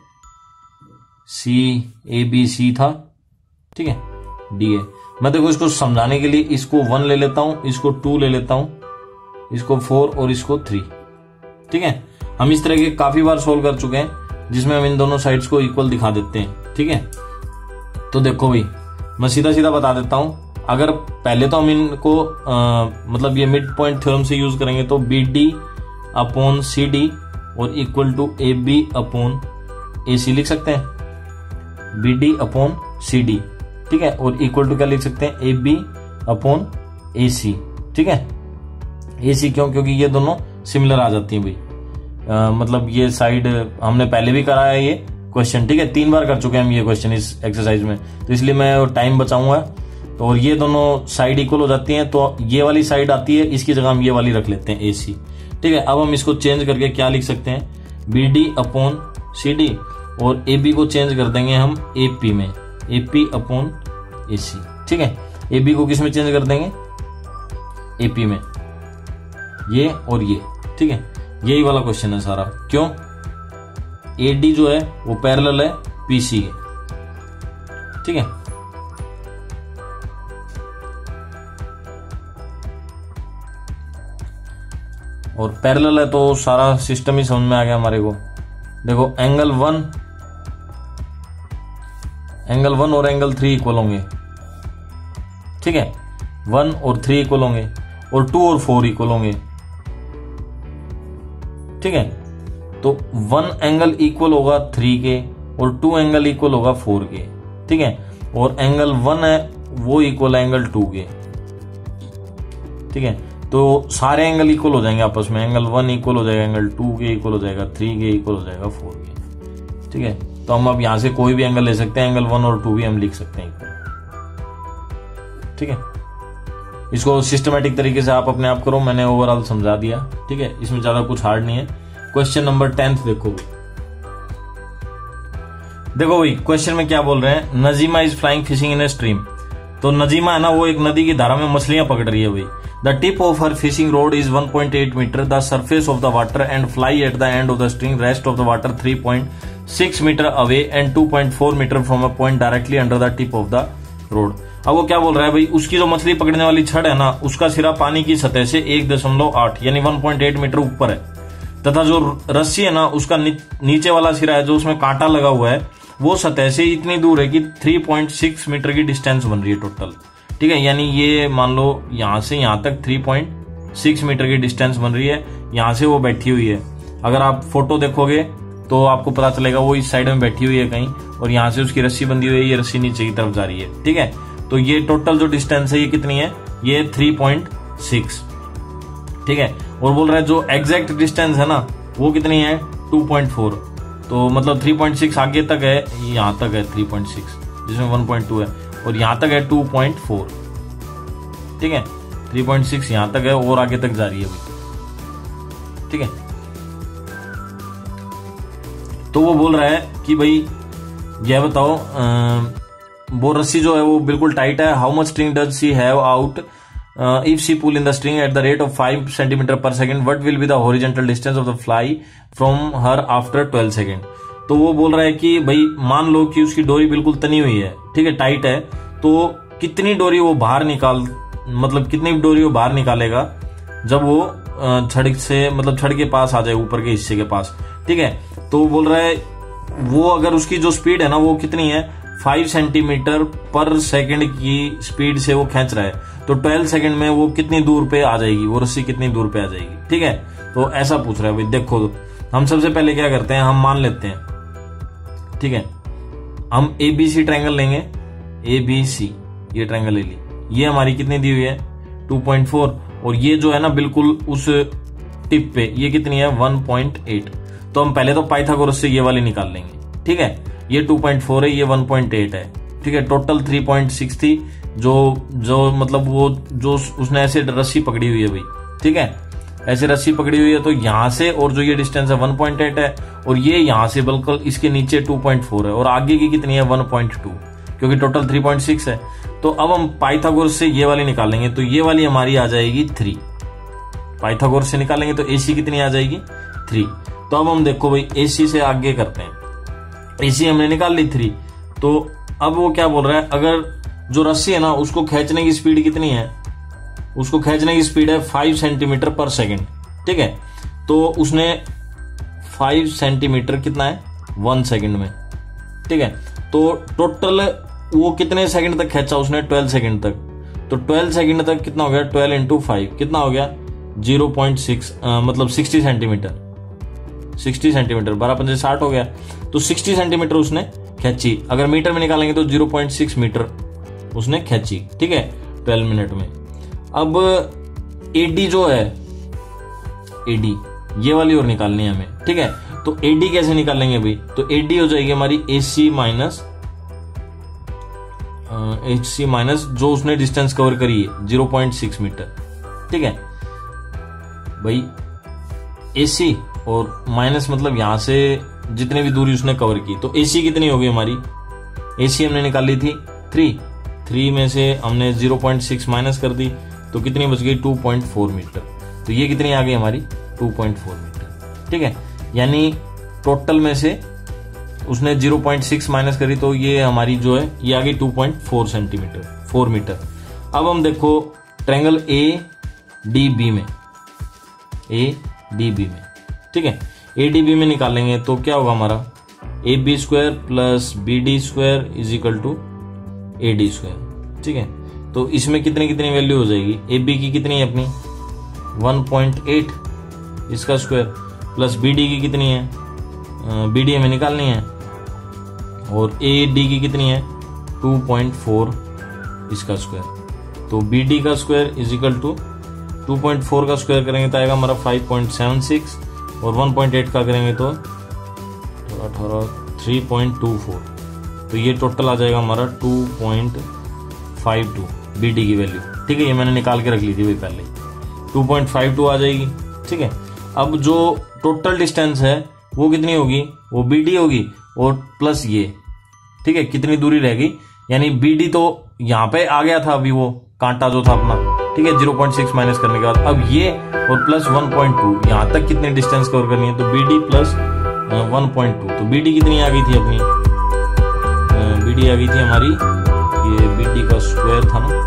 C A B C था, ठीक है, D है। मैं देखो इसको समझाने के लिए इसको वन ले लेता हूं, इसको टू ले लेता हूं, इसको फोर और इसको थ्री, ठीक है। हम इस तरह के काफी बार सोल्व कर चुके हैं जिसमें हम इन दोनों साइड्स को इक्वल दिखा देते हैं, ठीक है। तो देखो भाई मैं सीधा सीधा बता देता हूं, अगर पहले तो हम इनको आ, मतलब ये मिड पॉइंट थ्योरम से यूज करेंगे तो B D upon C D और equal to A B upon A C लिख सकते हैं, B D upon C D, ठीक है, और इक्वल टू क्या लिख सकते हैं, ए बी अपॉन ए सी, ठीक है। ए सी क्यों, क्योंकि ये दोनों सिमिलर आ जाती हैं भाई, आ, मतलब ये साइड हमने पहले भी करा है ये क्वेश्चन, ठीक है, तीन बार कर चुके हैं हम ये क्वेश्चन इस एक्सरसाइज में, तो इसलिए मैं टाइम बचाऊंगा। तो और ये दोनों साइड इक्वल हो जाती हैं तो ये वाली साइड आती है, इसकी जगह हम ये वाली रख लेते हैं ए सी, ठीक है। अब हम इसको चेंज करके क्या लिख सकते हैं, B D upon C D, और ए बी को चेंज कर देंगे हम ए पी में, ए पी अपॉन ए सी, ठीक है। ए बी को किस में चेंज कर देंगे, ए पी में, ये और ये, ठीक है, यही वाला क्वेश्चन है सारा। क्यों, ए डी जो है वो पैरेलल है पी सी के, ठीक है। और पैरेलल है तो सारा सिस्टम ही समझ में आ गया हमारे को। देखो एंगल वन एंगल वन और एंगल थ्री इक्वल होंगे, ठीक है, वन और थ्री इक्वल होंगे, और टू और फोर इक्वल होंगे, ठीक है। तो वन एंगल इक्वल होगा थ्री के और टू एंगल इक्वल होगा फोर के, ठीक है, और एंगल वन है वो इक्वल है एंगल टू के, ठीक है। तो सारे एंगल इक्वल हो जाएंगे आपस में, एंगल वन इक्वल हो जाएगा एंगल टू के इक्वल हो जाएगा, थ्री के इक्वल हो जाएगा फोर के, ठीक है। तो हम अब यहां से कोई भी एंगल ले सकते हैं, एंगल वन और टू भी हम लिख सकते हैं इक्वल, ठीक है। इसको सिस्टमेटिक तरीके से आप अपने आप करो, मैंने ओवरऑल समझा दिया, ठीक है, इसमें ज्यादा कुछ हार्ड नहीं है। क्वेश्चन नंबर टेंथ देखो देखो भाई क्वेश्चन में क्या बोल रहे हैं, Nazima is flying fishing in a stream. तो नजीमा है ना, वो एक नदी की धारा में मछलियां पकड़ रही है भाई। The tip of her fishing rod is one point eight metre, the surface of the water and fly at the end of the string, rest of the water three point six metre away and two point four metre from a point directly under the tip of the rod. अब वो क्या बोल रहा है भाई, उसकी जो मछली पकड़ने वाली छड़ है ना, उसका सिरा पानी की सतह से एक दशमलव आठ यानी वन पॉइंट एट मीटर ऊपर है, तथा जो रस्सी है ना उसका नी, नीचे वाला सिरा है जो उसमें कांटा लगा हुआ है वो सतह से इतनी दूर है कि थ्री पॉइंट सिक्स मीटर की डिस्टेंस बन रही है टोटल। ठीक है, यानी ये मान लो यहां से यहां तक थ्री पॉइंट सिक्स मीटर की डिस्टेंस बन रही है, यहां से वो बैठी हुई है। अगर आप फोटो देखोगे तो आपको पता चलेगा वो इस साइड में बैठी हुई है कहीं, और यहां से उसकी रस्सी बंधी हुई है, ये रस्सी नीचे की तरफ जा रही है। ठीक है, तो ये टोटल जो डिस्टेंस है ये कितनी है, ये थ्री पॉइंट सिक्स। ठीक है, और बोल रहा है जो एग्जैक्ट डिस्टेंस है ना वो कितनी है, टू पॉइंट फोर। तो मतलब थ्री पॉइंट सिक्स आगे तक है, यहां तक है थ्री पॉइंट सिक्स जिसमें वन पॉइंट टू है, और यहां तक है टू पॉइंट फोर। ठीक है, थ्री पॉइंट सिक्स यहां तक है और आगे तक जा रही है भाई। ठीक है, तो वो बोल रहा है कि भाई यह बताओ, वो रस्सी जो है वो बिल्कुल टाइट है। How much string does she have out if she pull in the string at the rate of five centimetre per second, what will be the horizontal distance of the fly from her after twelve second. तो वो बोल रहा है कि भाई मान लो कि उसकी डोरी बिल्कुल तनी हुई है, ठीक है, टाइट है, तो कितनी डोरी वो बाहर निकाल मतलब कितनी डोरी वो बाहर निकालेगा जब वो छड़ से मतलब छड़ के पास आ जाए, ऊपर के हिस्से के पास। ठीक है, तो बोल रहा है वो अगर उसकी जो स्पीड है ना वो कितनी है, फाइव सेंटीमीटर पर सेकंड की स्पीड से वो खींच रहा है, तो ट्वेल्व सेकंड में वो कितनी दूर पे आ जाएगी, वो रस्सी कितनी दूर पे आ जाएगी। ठीक है, तो ऐसा पूछ रहा है भाई। देखो हम सबसे पहले क्या करते हैं, हम मान लेते हैं, ठीक है, हम ए बी सी ट्रायंगल लेंगे, ए बी सी ये ट्रायंगल ले ली, ये हमारी कितनी दी हुई है, टू पॉइंट फोर, और ये जो है ना बिल्कुल उस टिप पे ये कितनी है, वन पॉइंट एट। तो हम पहले तो पाइथागोरस से ये वाली निकाल लेंगे। ठीक है, ये टू पॉइंट फोर है, ये वन पॉइंट एट है। ठीक है, टोटल थ्री पॉइंट सिक्स थी, जो जो मतलब वो जो उसने ऐसे रस्सी पकड़ी हुई है भाई। ठीक है, ऐसे रस्सी पकड़ी हुई है, तो यहां से और जो ये डिस्टेंस है वन पॉइंट एट है, और ये यहां से बिल्कुल इसके नीचे टू पॉइंट फोर है, और आगे की कितनी है, वन पॉइंट टू, क्योंकि टोटल थ्री पॉइंट सिक्स है। तो अब हम पाइथागोरस से ये वाली निकालेंगे, तो ये वाली हमारी आ जाएगी थ्री। पाइथागोरस से निकालेंगे तो एसी कितनी आ जाएगी, थ्री। तो अब हम देखो भाई एसी से आगे करते हैं, एसी हमने निकाल ली थ्री। तो अब वो क्या बोल रहा है, अगर जो रस्सी है ना उसको खींचने की स्पीड कितनी है, उसको खींचने की स्पीड है फाइव सेंटीमीटर पर सेकेंड। ठीक है, तो उसने फाइव सेंटीमीटर कितना है, वन सेकेंड में। ठीक है, तो टोटल वो कितने सेकंड तक खींचा उसने, ट्वेल्व सेकंड तक। तो ट्वेल्व सेकंड तक कितना हो गया, ट्वेल्व इंटू फाइव कितना हो गया, जीरो पॉइंट सिक्स मतलब सिक्सटी सेंटीमीटर, सिक्सटी सेंटीमीटर, बारह पंजे साठ हो गया। तो सिक्सटी सेंटीमीटर उसने खींची, अगर मीटर में निकालेंगे तो जीरो पॉइंट सिक्स मीटर उसने खींची। ठीक है, ट्वेल्व मिनट में। अब एडी जो है, एडी ये वाली और निकालनी है हमें। ठीक है, तो एडी कैसे निकालेंगे भाई, तो एडी हो जाएगी हमारी AC minus H C minus जो उसने डिस्टेंस कवर करी है जीरो पॉइंट सिक्स मीटर। ठीक है भाई, एसी और माइनस मतलब यहां से जितनी भी दूरी उसने कवर की, तो एसी कितनी होगी हमारी, एसी हमने निकाली थी थ्री, थ्री में से हमने जीरो पॉइंट सिक्स माइनस कर दी, तो कितनी बच गई, टू पॉइंट फोर मीटर। तो ये कितनी आ गई हमारी, टू पॉइंट फोर मीटर। ठीक है, यानी टोटल में से उसने जीरो पॉइंट सिक्स माइनस करी, तो ये हमारी जो है ये आ गई two point four centimetre, four metre. अब हम देखो ट्रायंगल ए डी बी में, ए डी बी में, ठीक है, ए डी बी में निकालेंगे तो क्या होगा हमारा, A B square plus B D square is equal to A D square. ठीक है, तो इसमें कितनी कितनी वैल्यू हो जाएगी, ए बी की कितनी है अपनी वन पॉइंट एट इसका स्क्वायर, प्लस बी डी की कितनी है, बी डी हमें निकालनी है, और ए डी की कितनी है टू पॉइंट फोर इसका स्क्वायर। तो बी डी का square is equal to two point four का स्क्वायर करेंगे तो आएगा हमारा फाइव पॉइंट सेवन सिक्स, और वन पॉइंट एट का करेंगे तो अठारह थ्री पॉइंट टू फोर। तो ये टोटल आ जाएगा हमारा two point five two B D की वैल्यू। ठीक है, ये मैंने निकाल के रख ली थी भाई पहले, टू पॉइंट फाइव टू आ जाएगी। ठीक है, अब जो टोटल डिस्टेंस है वो कितनी होगी, वो बी डी होगी और प्लस ये। ठीक है, कितनी दूरी रहेगी, यानी बी डी तो यहाँ पे आ गया था अभी वो कांटा जो था अपना। ठीक है, जीरो पॉइंट सिक्स माइनस करने के बाद अब ये और प्लस वन पॉइंट टू, यहाँ तक कितनी डिस्टेंस कवर करनी है, तो B D plus one point two. तो बी डी कितनी आ गई थी अपनी, बी डी आ गई थी हमारी ये बी डी का स्क्वायर था ना,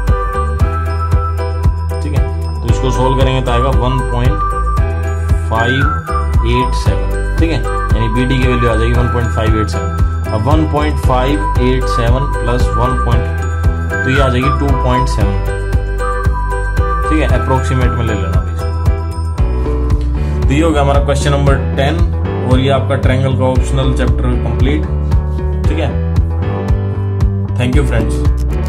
ठीक है। तो इसको सोल्व करेंगे तो आएगा one point five eight seven, ठीक है, यानी बी डी की वैल्यू आ जाएगी one point five eight seven. अब one point five eight seven plus one point तो ये आ जाएगी टू पॉइंट सेवन, ठीक है, अप्रोक्सीमेट में ले लेना भाई। तो ये हो गया हमारा क्वेश्चन नंबर टेन और ये आपका ट्रायंगल का ऑप्शनल चैप्टर कंप्लीट, ठीक है। Thank you friends.